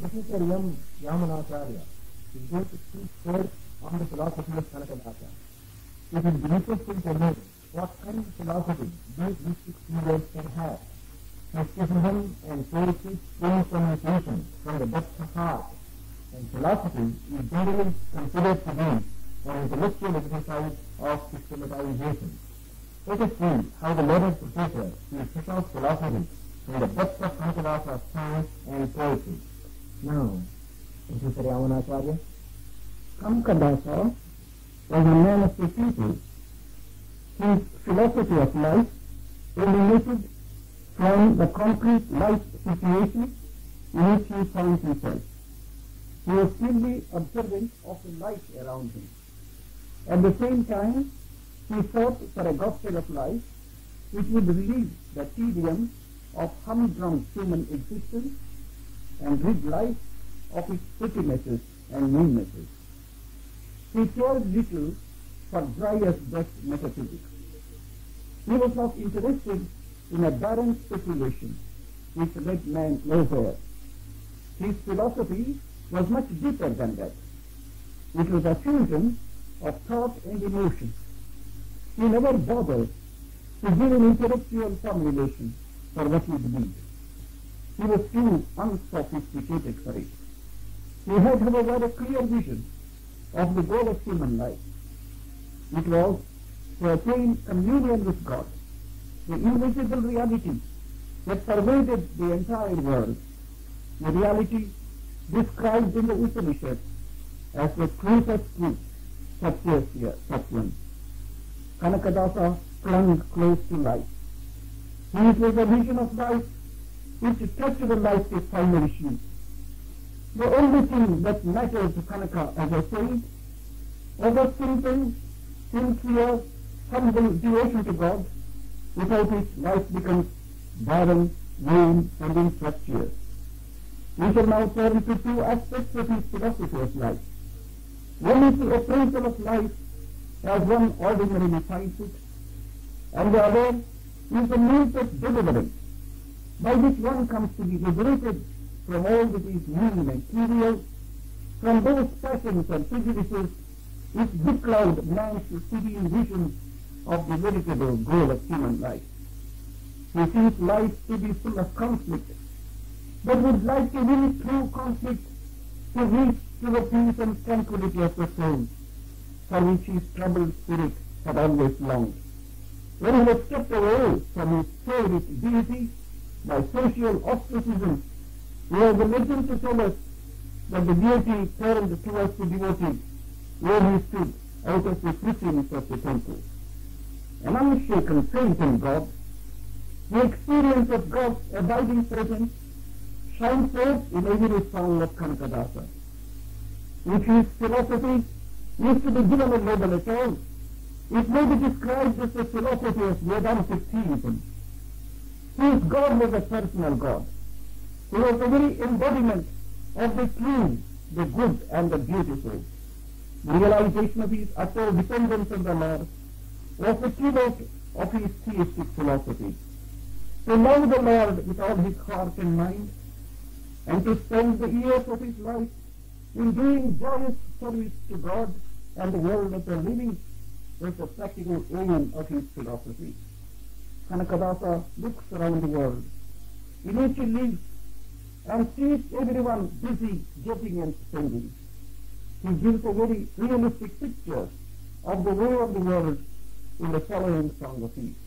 Professor Yamunacharya is going to speak first on the philosophy of Kanakadasa. It is interesting to know what kind of philosophy these mystic figures can have. Mysticism and poetry spring from intuition, from the depths of heart, and philosophy is generally considered to be an intellectual exercise of systematization. Let us see how the learned professor will set out philosophy from the depths of Kanakadasa's science and poetry. Now, Professor Yamunacharya. Kanakadasa was a man of the people. His philosophy of life emanated from the concrete life situation in which he found himself. He was keenly observant of the life around him. At the same time, he sought for a gospel of life which would relieve the tedium of humdrum human existence and rid life of its pettinesses and meannesses. He cared little for dry as dust metaphysics. He was not interested in a barren speculation which led man nowhere. His philosophy was much deeper than that. It was a fusion of thought and emotion. He never bothered to give an intellectual formulation for what he believed. He was too unsophisticated for it. He had, however, a clear vision of the goal of human life. It was to attain communion with God, the invisible reality that pervaded the entire world, the reality described in the Upanishads as the truthest truth, Satyasya Satyam. Kanakadasa clung close to life. His was a vision of life which touched the life to final issue. The only thing that mattered to Kanaka as a saint was a simple, sincere, humble devotion to God, without which life becomes barren, vain, and infructuous. We shall now turn to two aspects of his philosophy of life. One is the appraisal of life as one ordinarily finds it, and the other is the means of deliverance, by which one comes to be liberated from all that is mean and trivial, from those passions and prejudices which becloud man's serene vision of the veritable goal of human life. He sees life to be full of conflict, but would like to win through conflict to reach to the peace and tranquility of the soul, for which his troubled spirit had always longed. When he was kept away from his favorite deity by social ostracism, we have the legend to tell us that the deity turned towards the devotee where he stood out of the precincts of the temple. An unshaken faith in God, the experience of God's abiding presence shines forth in every song of Kanakadasa. If his philosophy is to be given a label at all, it may be described as the philosophy of Vedantic theism. His God was a personal God. He was the very embodiment of the true, the good, and the beautiful. The realization of his utter dependence on the Lord was the keynote of his theistic philosophy. To love the Lord with all his heart and mind, and to spend the years of his life in doing joyous service to God and the world of the living was the practical aim of his philosophy. Kanakadasa looks around the world in which he lives and sees everyone busy getting and spending. He gives a very realistic picture of the way of the world in the following song of his.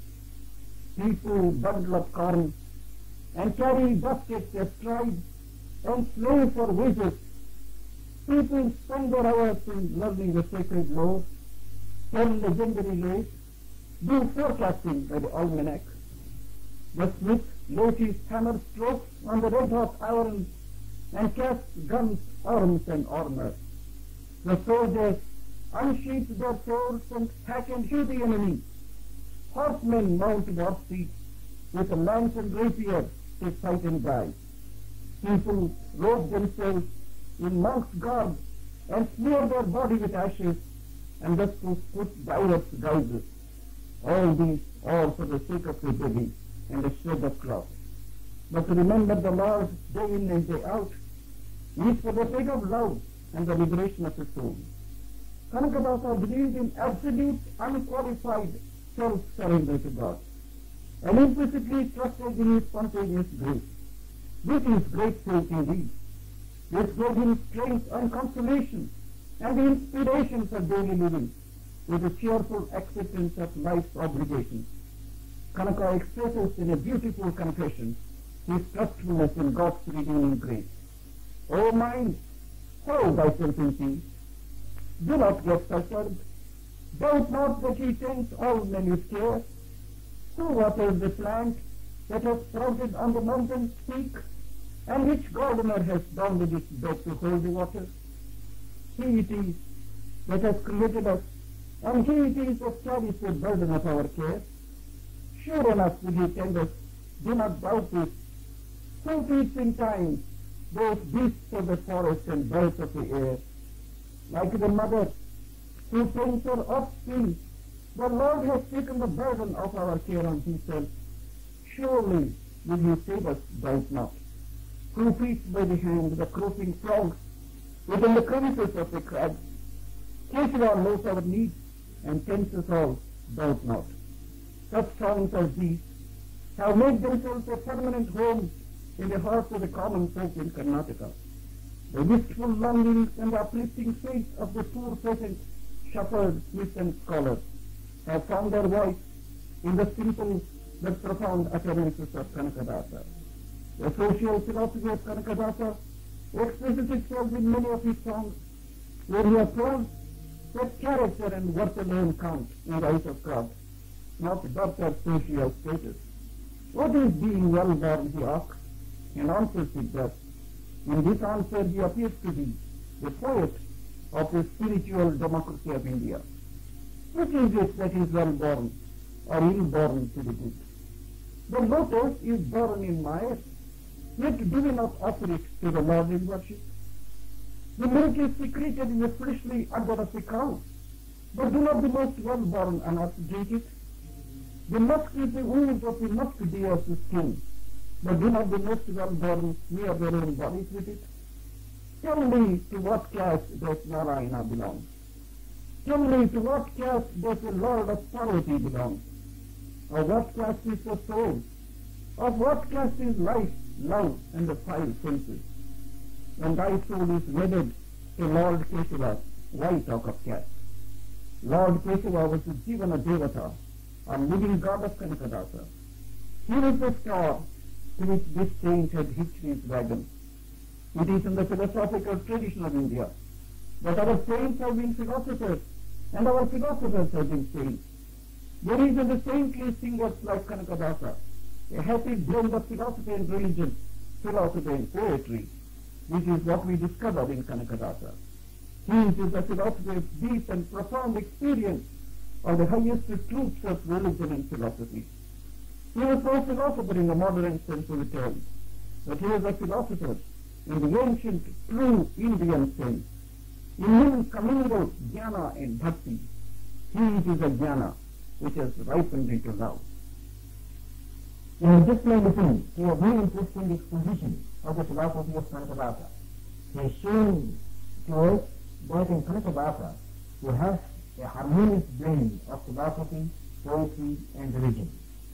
People bundle up corn and carry baskets astride and slave for wages. People spend their hours in learning the sacred law, tell legendary lays, do forecasting by the almanac. The smith lays his hammer strokes on the red-hot iron and casts guns, arms, and armor. The soldiers unsheath their swords and hack and shoot the enemy. Horsemen mount war steeds with a lance and rapier to fight and die. People robe themselves in monk's garb and smear their body with ashes and thus to put diverse guises. All these all for the sake of the body and a shred of cloth. But to remember the Lord day in and day out, is for the sake of love and the liberation of the soul. Kanakadasa believed in absolute, unqualified self-surrender to God, and implicitly trusted in his spontaneous grace. This is great faith indeed. This gave him strength and consolation and the inspiration for daily living with a cheerful acceptance of life's obligations. Kanaka expresses in a beautiful confession his trustfulness in God's redeeming grace. O mind, hold thyself in peace. Do not get perturbed. Doubt not that he tends all men's care. Who waters the plant that has sprouted on the mountain's peak, and which gardener has bounded its bed to hold the water? He it is that has created us, and he it is that carries the burden of our care. Sure enough will he tend us, do not doubt this. Who feeds in time those beasts of the forest and birds of the air? Like the mother who tends her offspring, the Lord has taken the burden of our care on himself. Surely will he save us, doubt not. Who feeds by the hand the croaking frogs within the crevices of the crags? Kesava knows our needs and tends us all, doubt not. Such songs as these have made themselves a permanent home in the hearts of the common folk in Karnataka. The wistful longings and uplifting faith of the poor peasant, shepherd, smith and scholar have found their voice in the simple but profound utterances of Kanakadasa. The social philosophy of Kanakadasa expresses itself in many of his songs, where he affirms that character and worth alone count in the eyes of God, not birth or social status. What is being well born, he asks, and answers it thus. In this answer he appears to be the poet of the spiritual democracy of India. Which is it that is well born or ill born to the good? The lotus is born in mire, yet do we not offer it to the Lord in worship? The milk is secreted in the fleshly udder of the cow, but do not the most well born unearth drink it? The musk is the wound of the musk deer's skin, but do not the most well born smear their own bodies with it? Tell me, to what caste does Narayana belong? Tell me, to what caste does the Lord of Parvati belong? Of what caste is the soul? Of what caste is life, love, and the five senses? When thy soul is wedded to Lord Kesava, why talk of caste? Lord Kesava was the Jivana Devata, a living god of Kanakadasa. He was the star to which this saint had hitched his wagon. It is in the philosophical tradition of India that our saints have been philosophers and our philosophers have been saints. There is in the saintly singers like Kanakadasa a happy blend of philosophy and religion, philosophy and poetry, which is what we discover in Kanakadasa. His is the philosophy of deep and profound experience of the highest truths of religion and philosophy. He was no philosopher in the modern sense of the term, but he was a philosopher in the ancient, true Indian sense. In him commingled jnana and bhakti. His is a jnana which has ripened into love. We have just now listened to a very interesting exposition of the philosophy of Kanakadasa. He has shown to us that in Kanakadasa we have a harmonious blend of philosophy, poetry and religion.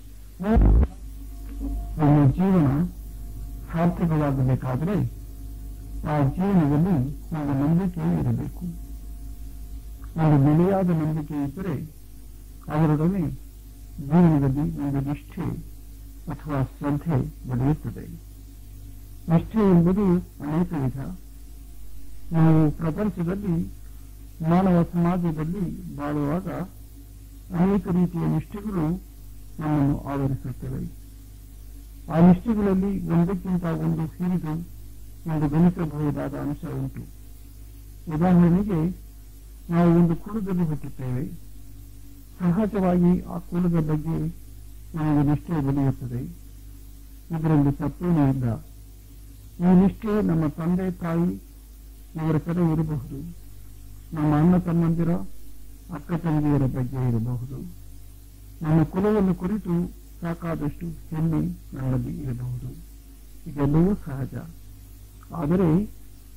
ನಮ್ಮ ಜೀವನ ಸಾರ್ಥಕವಾಗಬೇಕಾದರೆ ಆ ಜೀವನದಲ್ಲಿ ಒಂದು ನಂಬಿಕೆ ಇರಬೇಕು. ಒಂದು ಬೆಲೆಯಾದ ನಂಬಿಕೆ ಇದ್ದರೆ ಅವರೊಡನೆ ಜೀವನದಲ್ಲಿ ಒಂದು ನಿಷ್ಠೆ ಅಥವಾ ಶ್ರದ್ಧೆ ಬೆಳೆಯುತ್ತದೆ. ನಿಷ್ಠೆ ಎಂಬುದು ಅನೇಕ ವಿಧ. ನಾವು ಪ್ರಪಂಚದಲ್ಲಿ ಮಾನವ ಸಮಾಜದಲ್ಲಿ ಬಾಳುವಾಗ ಅನೇಕ ರೀತಿಯ ನಿಷ್ಠೆಗಳು ನಮ್ಮನ್ನು ಆವರಿಸುತ್ತವೆ. ಆ ನಿಷ್ಠೆಗಳಲ್ಲಿ ಒಂದಕ್ಕಿಂತ ಒಂದು ಹಿರಿದು ಒಂದು ಗಣಿಸಬಹುದಾದ ಅಂಶ ಉಂಟು. ಉದಾಹರಣೆಗೆ, ನಾವು ಒಂದು ಕುಲದಲ್ಲಿ ಹುಟ್ಟುತ್ತೇವೆ. ಸಹಜವಾಗಿ ಆ ಕುಲದ ಬಗ್ಗೆ ನಮಗೆ ನಿಷ್ಠೆ ಬೆಳೆಯುತ್ತದೆ. ಇದರಲ್ಲಿ ತಪ್ಪೇನೂ ಇಲ್ಲ. ಈ ನಿಷ್ಠೆ ನಮ್ಮ ತಂದೆ ತಾಯಿ ಇವರ ಕಡೆ ಇರಬಹುದು, ನಮ್ಮ ಅಣ್ಣ ತಮ್ಮಂದಿರ ಅಕ್ಕ ತಂಗಿಯರ ಬಗ್ಗೆ ಇರಬಹುದು. ನಮ್ಮ ಕುಲವನ್ನು ಕುರಿತು ಸಾಕಾದಷ್ಟು ಹೆಮ್ಮೆ ನನ್ನಲ್ಲಿ ಇರಬಹುದು. ಇದೆಲ್ಲವೂ ಸಹಜ. ಆದರೆ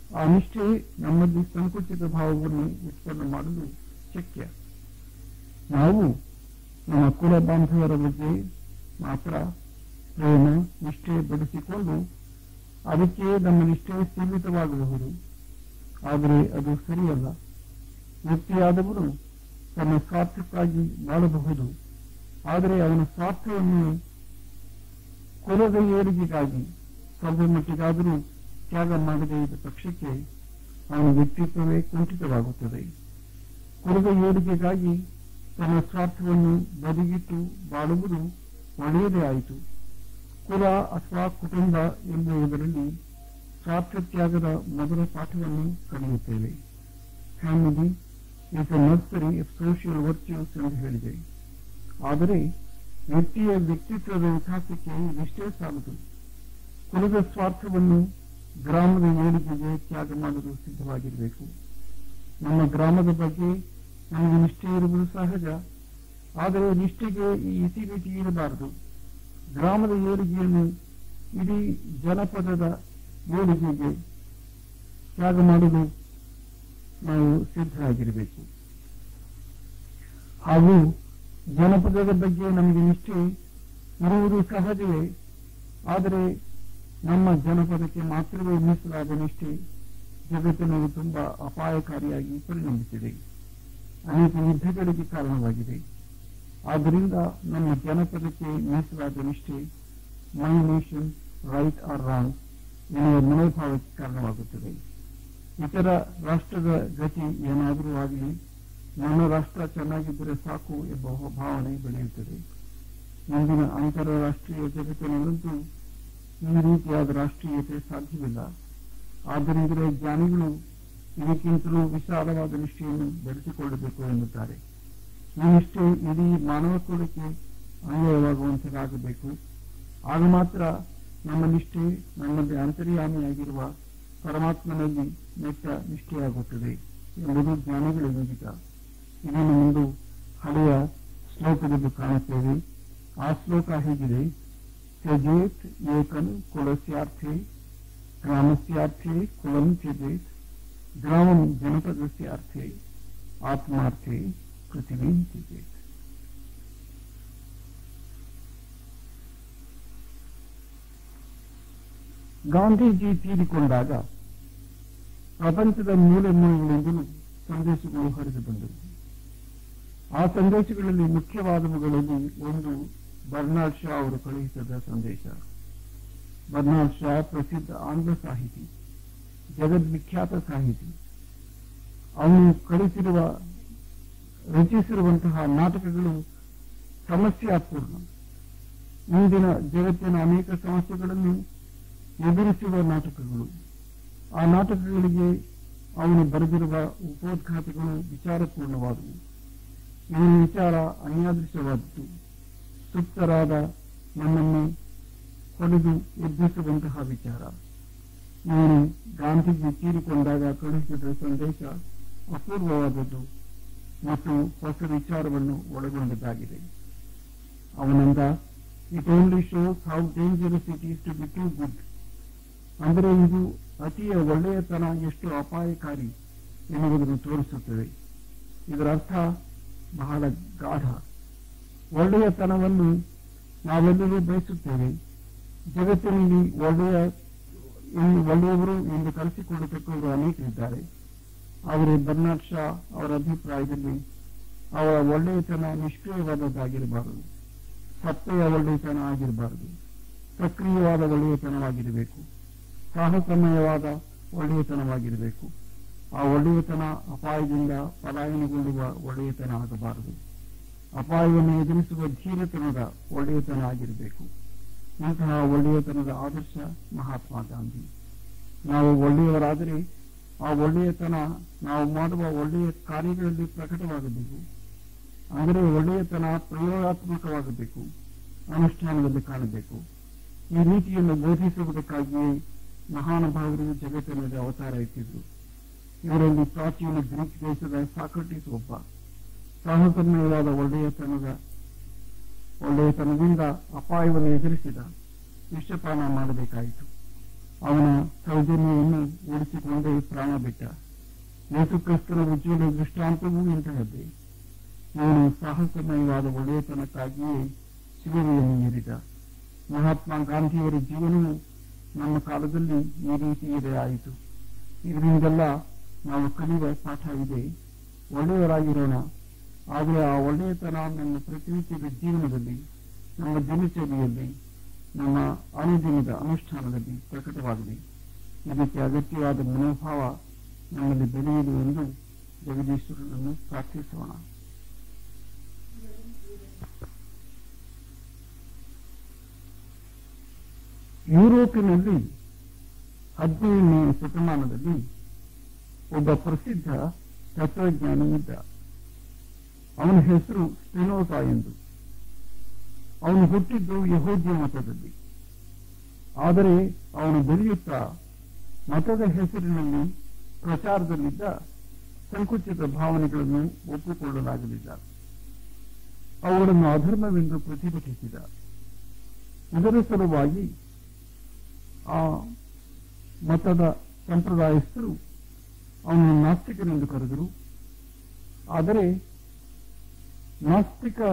ಆ ನಿಷ್ಠೆ ನಮ್ಮಲ್ಲಿ ಸಂಕುಚಿತ ಭಾವವನ್ನು ಉತ್ಪನ್ನ ಮಾಡಲು ಶಕ್ಯ. ನಾವು ನಮ್ಮ ಕುಲ ಬಾಂಧವರ ಬಗ್ಗೆ ಮಾತ್ರ ಪ್ರೇಮ ನಿಷ್ಠೆ ಬೆಳೆಸಿಕೊಂಡು ಅದಕ್ಕೆ ನಮ್ಮ ನಿಷ್ಠೆ ಸೀಮಿತವಾಗಬಹುದು. ಆದರೆ ಅದು ಸರಿಯಲ್ಲ. ವ್ಯಕ್ತಿಯಾದವನು ತನ್ನ ಸ್ವಾರ್ಥಕ್ಕಾಗಿ ಬಾಳಬಹುದು. ಆದರೆ ಅವನ ಸ್ವಾರ್ಥವನ್ನು ಕುಲದ ಏಳಿಗೆಗಾಗಿ ಸ್ವಲ್ಪ ಮಟ್ಟಿಗಾದರೂ ತ್ಯಾಗ ಮಾಡದೇ ಇದ್ದ ಪಕ್ಷಕ್ಕೆ ಅವನ ವ್ಯಕ್ತಿತ್ವವೇ ಕುಂಠಿತವಾಗುತ್ತದೆ. ಕುಲದ ಏಳಿಗೆಗಾಗಿ ತನ್ನ ಸ್ವಾರ್ಥವನ್ನು ಬದಿಗಿಟ್ಟು ಬಾಳುವುದು ಒಳ್ಳೆಯದೇ ಆಯಿತು. ಕುಲ ಅಥವಾ ಕುಟುಂಬ ಎಂಬುದರಲ್ಲಿ ಸ್ವಾರ್ಥ ತ್ಯಾಗದ ಮೊದಲ ಪಾಠವನ್ನು ಕಲಿಯುತ್ತೇವೆ. Family is a nursery of social virtues ಎಂದು ಹೇಳಿದೆ. ಆದರೆ ವ್ಯಕ್ತಿಯ ವ್ಯಕ್ತಿತ್ವದ ವಿಕಾಸಕ್ಕೆ ಇಷ್ಟೇ ಸಾಲದು. ಕುಲದ ಸ್ವಾರ್ಥವನ್ನು ಗ್ರಾಮದ ಏಳಿಗೆಗೆ ತ್ಯಾಗ ಮಾಡಲು ಸಿದ್ಧವಾಗಿರಬೇಕು. ನಮ್ಮ ಗ್ರಾಮದ ಬಗ್ಗೆ ನಮಗೆ ನಿಷ್ಠೆ ಇರುವುದು ಸಹಜ. ಆದರೆ ನಿಷ್ಠೆಗೆ ಈ ಇತಿಮಿತಿ ಇರಬಾರದು. ಗ್ರಾಮದ ಏಳಿಗೆಯನ್ನು ಇಡೀ ಜನಪದದ ಏಳಿಗೆಗೆ ತ್ಯಾಗ ಮಾಡಲು ನಾವು ಸಿದ್ಧರಾಗಿರಬೇಕು. ಹಾಗೂ ಜನಪದದ ಬಗ್ಗೆ ನಮಗೆ ನಿಷ್ಠೆ ಇರುವುದು ಸಹಜವೇ. ಆದರೆ ನಮ್ಮ ಜನಪದಕ್ಕೆ ಮಾತ್ರವೇ ಮೀಸಲಾದ ನಿಷ್ಠೆ ಜಗತ್ತಿನಲ್ಲಿ ತುಂಬಾ ಅಪಾಯಕಾರಿಯಾಗಿ ಪರಿಣಮಿಸಿದೆ. ಅನೇಕ ಯುದ್ಧಗಳಿಗೆ ಕಾರಣವಾಗಿದೆ. ಆದ್ದರಿಂದ ನಮ್ಮ ಜನಪದಕ್ಕೆ ಮೀಸಲಾದ ನಿಷ್ಠೆ my nation right or wrong ಎನ್ನುವ ಮನೋಭಾವಕ್ಕೆ ಕಾರಣವಾಗುತ್ತದೆ. ಇತರ ರಾಷ್ಟ್ರದ ಗತಿ ಏನಾದರೂ ಆಗಲಿ ನನ್ನ ರಾಷ್ಟ್ರ ಚೆನ್ನಾಗಿದ್ದರೆ ಸಾಕು ಎಂಬ ಭಾವನೆ ಬೆಳೆಯುತ್ತದೆ. ಇಂದಿನ ಅಂತಾರಾಷ್ಟ್ರೀಯ ಜಗತ್ತಿನಲ್ಲಂತೂ ಈ ರೀತಿಯಾದ ರಾಷ್ಟ್ರೀಯತೆ ಸಾಧ್ಯವಿಲ್ಲ. ಆದ್ದರಿಂದಲೇ ಜ್ಞಾನಿಗಳು ಇದಕ್ಕಿಂತಲೂ ವಿಶಾಲವಾದ ನಿಷ್ಠೆಯನ್ನು ಬೆಳೆಸಿಕೊಳ್ಳಬೇಕು ಎನ್ನುತ್ತಾರೆ. ಈ ನಿಷ್ಠೆ ಇಡೀ ಮಾನವ ಕುಲಕ್ಕೆ ಅನ್ವಯವಾಗುವಂತಾಗಬೇಕು. ಆಗ ಮಾತ್ರ ನಮ್ಮ ನಿಷ್ಠೆ ನಮ್ಮಲ್ಲಿ ಅಂತರ್ಯಾಮಿಯಾಗಿರುವ ಪರಮಾತ್ಮನಲ್ಲಿ ನೆಟ್ಟ ನಿಷ್ಠೆಯಾಗುತ್ತದೆ ಎಂಬುದು ಜ್ಞಾನಿಗಳ ವಿದಿತ. ಇದನ್ನು ಮುಂದೆ ಹಳೆಯ ಶ್ಲೋಕದಲ್ಲಿ ಕಾಣುತ್ತೇವೆ. ಆ ಶ್ಲೋಕ ಹೀಗಿದೆ: ತ್ಯಜೇತ್ ಏಕಂ ಕುಲಸ್ಯಾರ್ಥೆ ಗ್ರಾಮಸ್ಯಾರ್ಥೆ ಕುಲಂ ತ್ಯಜೇತ್ ಗ್ರಾಮಂ ಜನಪದಸ್ಯಾರ್ಥೆ ಆತ್ಮಾರ್ಥೆ ಪೃಥಿವೀಂ ತ್ಯಜೇತ್. ಗಾಂಧೀಜಿ ತೀರಿಕೊಂಡಾಗ ಪ್ರಪಂಚದ ಮೂಲೆ ಮೂಲೆಗಳಿಂದಲೂ ಸಂದೇಶಗಳು ಹರಿದು ಬಂದವು. ಆ ಸಂದೇಶಗಳಲ್ಲಿ ಮುಖ್ಯವಾದವುಗಳಲ್ಲಿ ಒಂದು ಬರ್ನಾರ್ಡ್ ಶಾ ಅವರು ಕಳುಹಿಸಿದ ಸಂದೇಶ. ಬರ್ನಾರ್ಡ್ ಶಾ ಪ್ರಸಿದ್ಧ ಆಂಗ್ಲ ಸಾಹಿತಿ, ಜಗದ್ವಿಖ್ಯಾತ ಸಾಹಿತಿ. ಅವನು ರಚಿಸಿರುವಂತಹ ನಾಟಕಗಳು ಸಮಸ್ಯಾಪೂರ್ಣ. ಇಂದಿನ ಜಗತ್ತಿನ ಅನೇಕ ಸಮಸ್ಯೆಗಳನ್ನು ಎದುರಿಸುವ ನಾಟಕಗಳು. ಆ ನಾಟಕಗಳಿಗೆ ಅವನು ಬರೆದಿರುವ ಉಪೋದ್ಘಾತಗಳು ವಿಚಾರಪೂರ್ಣವಾದವು. ಇವನ ವಿಚಾರ ಅನ್ಯಾದೃಶವಾದದ್ದು. ಸುಪ್ತರಾದ ನಮ್ಮನ್ನು ಹೊಡೆದು ಎಬ್ಬಿಸುವಂತಹ ವಿಚಾರ. ಇವನು ಗಾಂಧೀಜಿ ತೀರಿಕೊಂಡಾಗ ಕಳುಹಿಸಿದ ಸಂದೇಶ ಅಪೂರ್ವವಾದದ್ದು ಮತ್ತು ಹೊಸ ವಿಚಾರವನ್ನು ಒಳಗೊಂಡದ್ದಾಗಿದೆ. ಅವನಿಂದ it only shows how dangerous it is to be too good. ಅಂದರೆ ಇದು ಅತಿಯ ಒಳ್ಳೆಯತನ ಎಷ್ಟು ಅಪಾಯಕಾರಿ ಎನ್ನುವುದನ್ನು ತೋರಿಸುತ್ತದೆ. ಇದರ ಅರ್ಥ ಬಹಳ ಗಾಢ. ಒಳ್ಳೆಯತನವನ್ನು ನಾವೆಲ್ಲರೂ ಬಯಸುತ್ತೇವೆ. ಜಗತ್ತಿನಲ್ಲಿ ಒಳ್ಳೆಯವರು ಎಂದು ಕರೆಸಿಕೊಳ್ಳತಕ್ಕವರು ಅನೇಕರಿದ್ದಾರೆ. ಆದರೆ ಬರ್ನಾರ್ಡ್ ಶಾ ಅವರ ಅಭಿಪ್ರಾಯದಲ್ಲಿ ಅವರ ಒಳ್ಳೆಯತನ ನಿಷ್ಕ್ರಿಯವಾದದ್ದಾಗಿರಬಾರದು, ಸತ್ತೆಯ ಒಳ್ಳೆಯತನ ಆಗಿರಬಾರದು, ಸಕ್ರಿಯವಾದ ಒಳ್ಳೆಯತನವಾಗಿರಬೇಕು, ಸಾಹಸಮಯವಾದ ಒಳ್ಳೆಯತನವಾಗಿರಬೇಕು. ಆ ಒಳ್ಳೆಯತನ ಅಪಾಯದಿಂದ ಪಲಾಯನಗೊಳ್ಳುವ ಒಳ್ಳೆಯತನ ಆಗಬಾರದು. ಅಪಾಯವನ್ನು ಎದುರಿಸುವ ಧೀರತನದ ಒಳ್ಳೆಯತನ ಆಗಿರಬೇಕು. ಇಂತಹ ಒಳ್ಳೆಯತನದ ಆದರ್ಶ ಮಹಾತ್ಮ ಗಾಂಧಿ. ನಾವು ಒಳ್ಳೆಯವರಾದರೆ ಆ ಒಳ್ಳೆಯತನ ನಾವು ಮಾಡುವ ಒಳ್ಳೆಯ ಕಾರ್ಯಗಳಲ್ಲಿ ಪ್ರಕಟವಾಗಬೇಕು. ಅಂದರೆ ಒಳ್ಳೆಯತನ ಪ್ರಯೋಗಾತ್ಮಕವಾಗಬೇಕು, ಅನುಷ್ಠಾನದಲ್ಲಿ ಕಾಣಬೇಕು. ಈ ರೀತಿಯನ್ನು ಬೋಧಿಸುವುದಕ್ಕಾಗಿಯೇ ಮಹಾನುಭಾವರು ಜಗತ್ತಿನಲ್ಲಿ ಅವತಾರ ಎತ್ತಿದ್ರು. ಇವರಲ್ಲಿ ಪ್ರಾಚೀನ ಗ್ರೀಕ್ ದೇಶದ ಸಾಕ್ರಟೀಸ್ ಒಬ್ಬ. ಸಾಹಸಮಯವಾದ ಒಳ್ಳೆಯತನದಿಂದ ಅಪಾಯವನ್ನು ಎದುರಿಸಿದ. ವಿಷಪಾನ ಮಾಡಬೇಕಾಯಿತು. ಅವನ ದೌರ್ಜನ್ಯವನ್ನು ಓಡಿಸಿಕೊಂಡೇ ಪ್ರಾಣ ಬಿಟ್ಟ. ಯೇಸುಕ್ರಿಸ್ತನ ಉಜ್ವಲ ದೃಷ್ಟಾಂತವೂ ಇಂತಹದ್ದೇ. ಇವನು ಸಾಹಸಮಯವಾದ ಒಳ್ಳೆಯತನಕ್ಕಾಗಿಯೇ ಶಿಲುಬೆಯನ್ನು ಏರಿದ. ಮಹಾತ್ಮ ಗಾಂಧಿಯವರ ಜೀವನವು ನಮ್ಮ ಕಾಲದಲ್ಲಿ ಈ ರೀತಿಯದೇ ಆಯಿತು. ಇದರಿಂದೆಲ್ಲ ನಾವು ಕಲಿಯುವ ಪಾಠವಿದೆ. ಒಳ್ಳೆಯವರಾಗಿರೋಣ, ಆದರೆ ಆ ಒಳ್ಳೆಯತನ ನಮ್ಮ ಪ್ರತಿನಿತ್ಯದ ಜೀವನದಲ್ಲಿ, ನಮ್ಮ ದಿನಚರಿಯಲ್ಲಿ, ನಮ್ಮ ಅನುದಿನದ ಅನುಷ್ಠಾನದಲ್ಲಿ ಪ್ರಕಟವಾಗಲಿ. ಇದಕ್ಕೆ ಅಗತ್ಯವಾದ ಮನೋಭಾವ ನಮ್ಮಲ್ಲಿ ಬೆಳೆಯಲು ಎಂದು ಜಗದೀಶ್ವರನನ್ನು ಪ್ರಾರ್ಥಿಸೋಣ. ಯುರೋಪಿನಲ್ಲಿ 15ನೇ ಶತಮಾನದಲ್ಲಿ ಒಬ್ಬ ಪ್ರಸಿದ್ಧ ತತ್ವಜ್ಞಾನಿ ಇದ್ದ. ಅವನ ಹೆಸರು ಸ್ಪಿನೋಜಾ ಎಂದು. ಅವನು ಹುಟ್ಟಿದ್ದು ಯಹೂದ್ಯ ಮತದಲ್ಲಿ. ಆದರೆ ಅವನು ಬೆಳೆಯುತ್ತಾ ಮತದ ಹೆಸರಿನಲ್ಲಿ ಪ್ರಚಾರದಲ್ಲಿದ್ದ ಸಂಕುಚಿತ ಭಾವನೆಗಳನ್ನು ಒಪ್ಪಿಕೊಳ್ಳಲಾಗಲಿಲ್ಲ. ಅವುಗಳನ್ನು ಅಧರ್ಮವೆಂದು ಪ್ರತಿಭಟಿಸಿದ. ಇದರ ಸಲುವಾಗಿ ಆ ಮತದ ಸಂಪ್ರದಾಯಸ್ಥರು ಅವನನ್ನು ನಾಸ್ತಿಕನೆಂದು ಕರೆದರು. ಆದರೆ ನಾಸ್ತಿಕ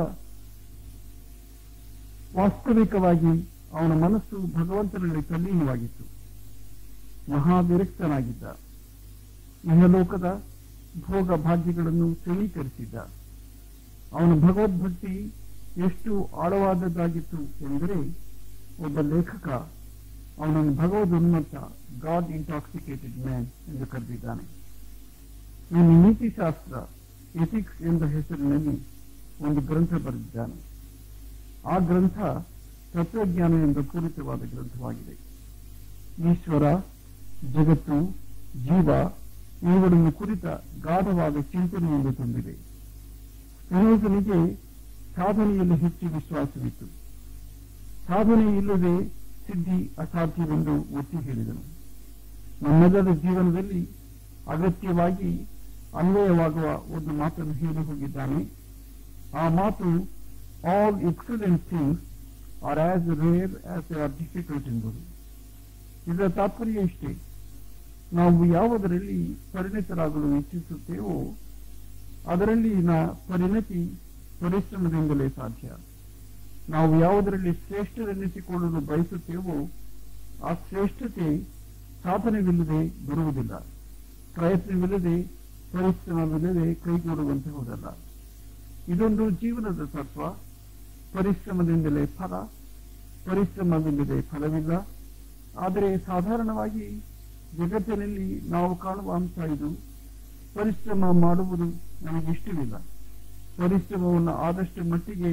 ವಾಸ್ತವಿಕವಾಗಿ ಅವನ ಮನಸ್ಸು ಭಗವಂತನಲ್ಲಿ ತಲ್ಲೀನವಾಗಿತ್ತು. ಮಹಾವಿರಕ್ತನಾಗಿದ್ದ. ಇಹಲೋಕದ ಭೋಗ ಭಾಗ್ಯಗಳನ್ನು ಶ್ರೇಣೀಕರಿಸಿದ್ದ. ಅವನ ಭಗವದ್ಭಕ್ತಿ ಎಷ್ಟು ಆಳವಾದದ್ದಾಗಿತ್ತು ಎಂದರೆ ಒಬ್ಬ ಲೇಖಕ ಅವನನ್ನು ಭಗವದುನ್ಮತ್ತ, ಗಾಡ್ ಇಂಟಾಕ್ಸಿಕೇಟೆಡ್ ಮ್ಯಾನ್ ಎಂದು ಕರೆದಿದ್ದಾನೆ. ಇವನು ನೀತಿಶಾಸ್ತ್ರ, ಎಥಿಕ್ಸ್ ಎಂಬ ಹೆಸರಿನಲ್ಲಿ ಒಂದು ಗ್ರಂಥ ಬರೆದಿದ್ದಾನೆ. ಆ ಗ್ರಂಥ ತತ್ವಜ್ಞಾನ ಎಂಬ ಪೂರಿತವಾದ ಗ್ರಂಥವಾಗಿದೆ. ಈಶ್ವರ, ಜಗತ್ತು, ಜೀವ ಇವುಗಳನ್ನು ಕುರಿತ ಗಾಢವಾದ ಚಿಂತನೆಯಿಂದ ತುಂಬಿದೆ. ಸ್ಪಿನೋಜನಿಗೆ ಸಾಧನೆಯಲ್ಲಿ ಹೆಚ್ಚು ವಿಶ್ವಾಸವಿತ್ತು. ಸಾಧನೆ ಇಲ್ಲದೆ ಸಿದ್ಧಿ ಅಸಾಧ್ಯವೆಂದು ಒತ್ತಿ ಹೇಳಿದನು. ನಮ್ಮೆಲ್ಲರ ಜೀವನದಲ್ಲಿ ಅಗತ್ಯವಾಗಿ ಅನ್ವಯವಾಗುವ ಒಂದು ಮಾತನ್ನು ಹೇಳಿ ಹೋಗಿದ್ದಾನೆ. ಆ ಮಾತು, all excellent things are as rare as they are difficult ಎಂಬುದು. ಇದರ ತಾತ್ಪರ್ಯ ಇಷ್ಟೇ: ನಾವು ಯಾವುದರಲ್ಲಿ ಪರಿಣಿತರಾಗಲು ಇಚ್ಛಿಸುತ್ತೇವೋ ಅದರಲ್ಲಿನ ಪರಿಣತಿ ಪರಿಶ್ರಮದಿಂದಲೇ ಸಾಧ್ಯ. ನಾವು ಯಾವುದರಲ್ಲಿ ಶ್ರೇಷ್ಠರೆನ್ನಿಸಿಕೊಳ್ಳಲು ಬಯಸುತ್ತೇವೋ ಆ ಶ್ರೇಷ್ಠತೆ ಸಾಧನೆವಿಲ್ಲದೆ ಬರುವುದಿಲ್ಲ. ಪ್ರಯತ್ನವಿಲ್ಲದೆ, ಪರಿಶ್ರಮವಿಲ್ಲದೆ ಕೈಗೂಡುವಂತಹುದಲ್ಲ. ಇದೊಂದು ಜೀವನದ ತತ್ವ. ಪರಿಶ್ರಮದಿಂದಲೇ ಫಲ, ಪರಿಶ್ರಮವಿಲ್ಲದೆ ಫಲವಿಲ್ಲ. ಆದರೆ ಸಾಧಾರಣವಾಗಿ ಜಗತ್ತಿನಲ್ಲಿ ನಾವು ಕಾಣುವ ಅಂಶ ಇದು: ಪರಿಶ್ರಮ ಮಾಡುವುದು ನಮಗಿಷ್ಟವಿಲ್ಲ. ಪರಿಶ್ರಮವನ್ನು ಆದಷ್ಟು ಮಟ್ಟಿಗೆ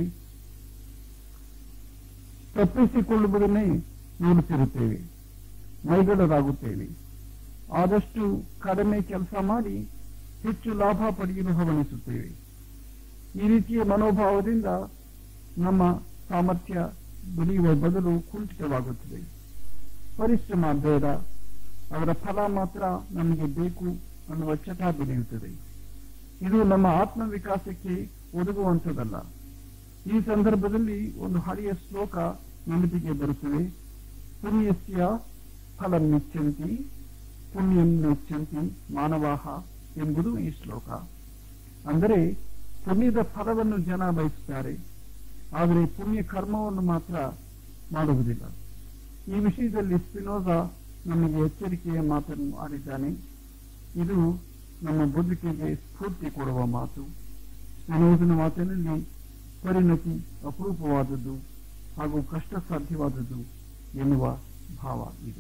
ತಪ್ಪಿಸಿಕೊಳ್ಳುವುದನ್ನೇ ನೋಡುತ್ತಿರುತ್ತೇವೆ. ಮೈಗಡರಾಗುತ್ತೇವೆ. ಆದಷ್ಟು ಕಡಿಮೆ ಕೆಲಸ ಮಾಡಿ ಹೆಚ್ಚು ಲಾಭ ಪಡೆಯಲು ಹವಣಿಸುತ್ತೇವೆ. ಈ ರೀತಿಯ ಮನೋಭಾವದಿಂದ ನಮ್ಮ ಸಾಮರ್ಥ್ಯ ಬೆಳೆಯುವ ಬದಲು ಕುಂಠಿತವಾಗುತ್ತದೆ. ಪರಿಶ್ರಮ ಬೇಡ, ಅದರ ಫಲ ಮಾತ್ರ ನಮಗೆ ಬೇಕು ಅನ್ನುವ ಚಟ ಬೆಳೆಯುತ್ತದೆ. ಇದು ನಮ್ಮ ಆತ್ಮವಿಕಾಸಕ್ಕೆ ಒದಗುವಂಥದ್ದಲ್ಲ. ಈ ಸಂದರ್ಭದಲ್ಲಿ ಒಂದು ಹಳೆಯ ಶ್ಲೋಕ ನೆನಪಿಗೆ ಬರುತ್ತದೆ: ಪುಣ್ಯಸ್ಯ ಫಲಂ ನಿಚ್ಚಂತಿ ಪುಣ್ಯಂ ನಿಚ್ಚಂತಿ ಮಾನವಾಹ ಎಂಬುದು ಈ ಶ್ಲೋಕ. ಅಂದರೆ ಪುಣ್ಯದ ಫಲವನ್ನು ಜನ ಬಯಸುತ್ತಾರೆ, ಆದರೆ ಪುಣ್ಯ ಕರ್ಮವನ್ನು ಮಾತ್ರ ಮಾಡುವುದಿಲ್ಲ. ಈ ವಿಷಯದಲ್ಲಿ ಸ್ಪಿನೋಜಾ ನಮಗೆ ಎಚ್ಚರಿಕೆಯ ಮಾತನ್ನು ಆಡಿದ್ದಾನೆ. ಇದು ನಮ್ಮ ಬದುಕಿಗೆ ಸ್ಫೂರ್ತಿ ಕೊಡುವ ಮಾತು. ಸ್ಪಿನೋಜನ ಮಾತಿನಲ್ಲಿ ಪರಿಣತಿ ಅಪರೂಪವಾದದ್ದು ಹಾಗೂ ಕಷ್ಟ ಸಾಧ್ಯವಾದದ್ದು ಎನ್ನುವ ಭಾವ ಇದೆ.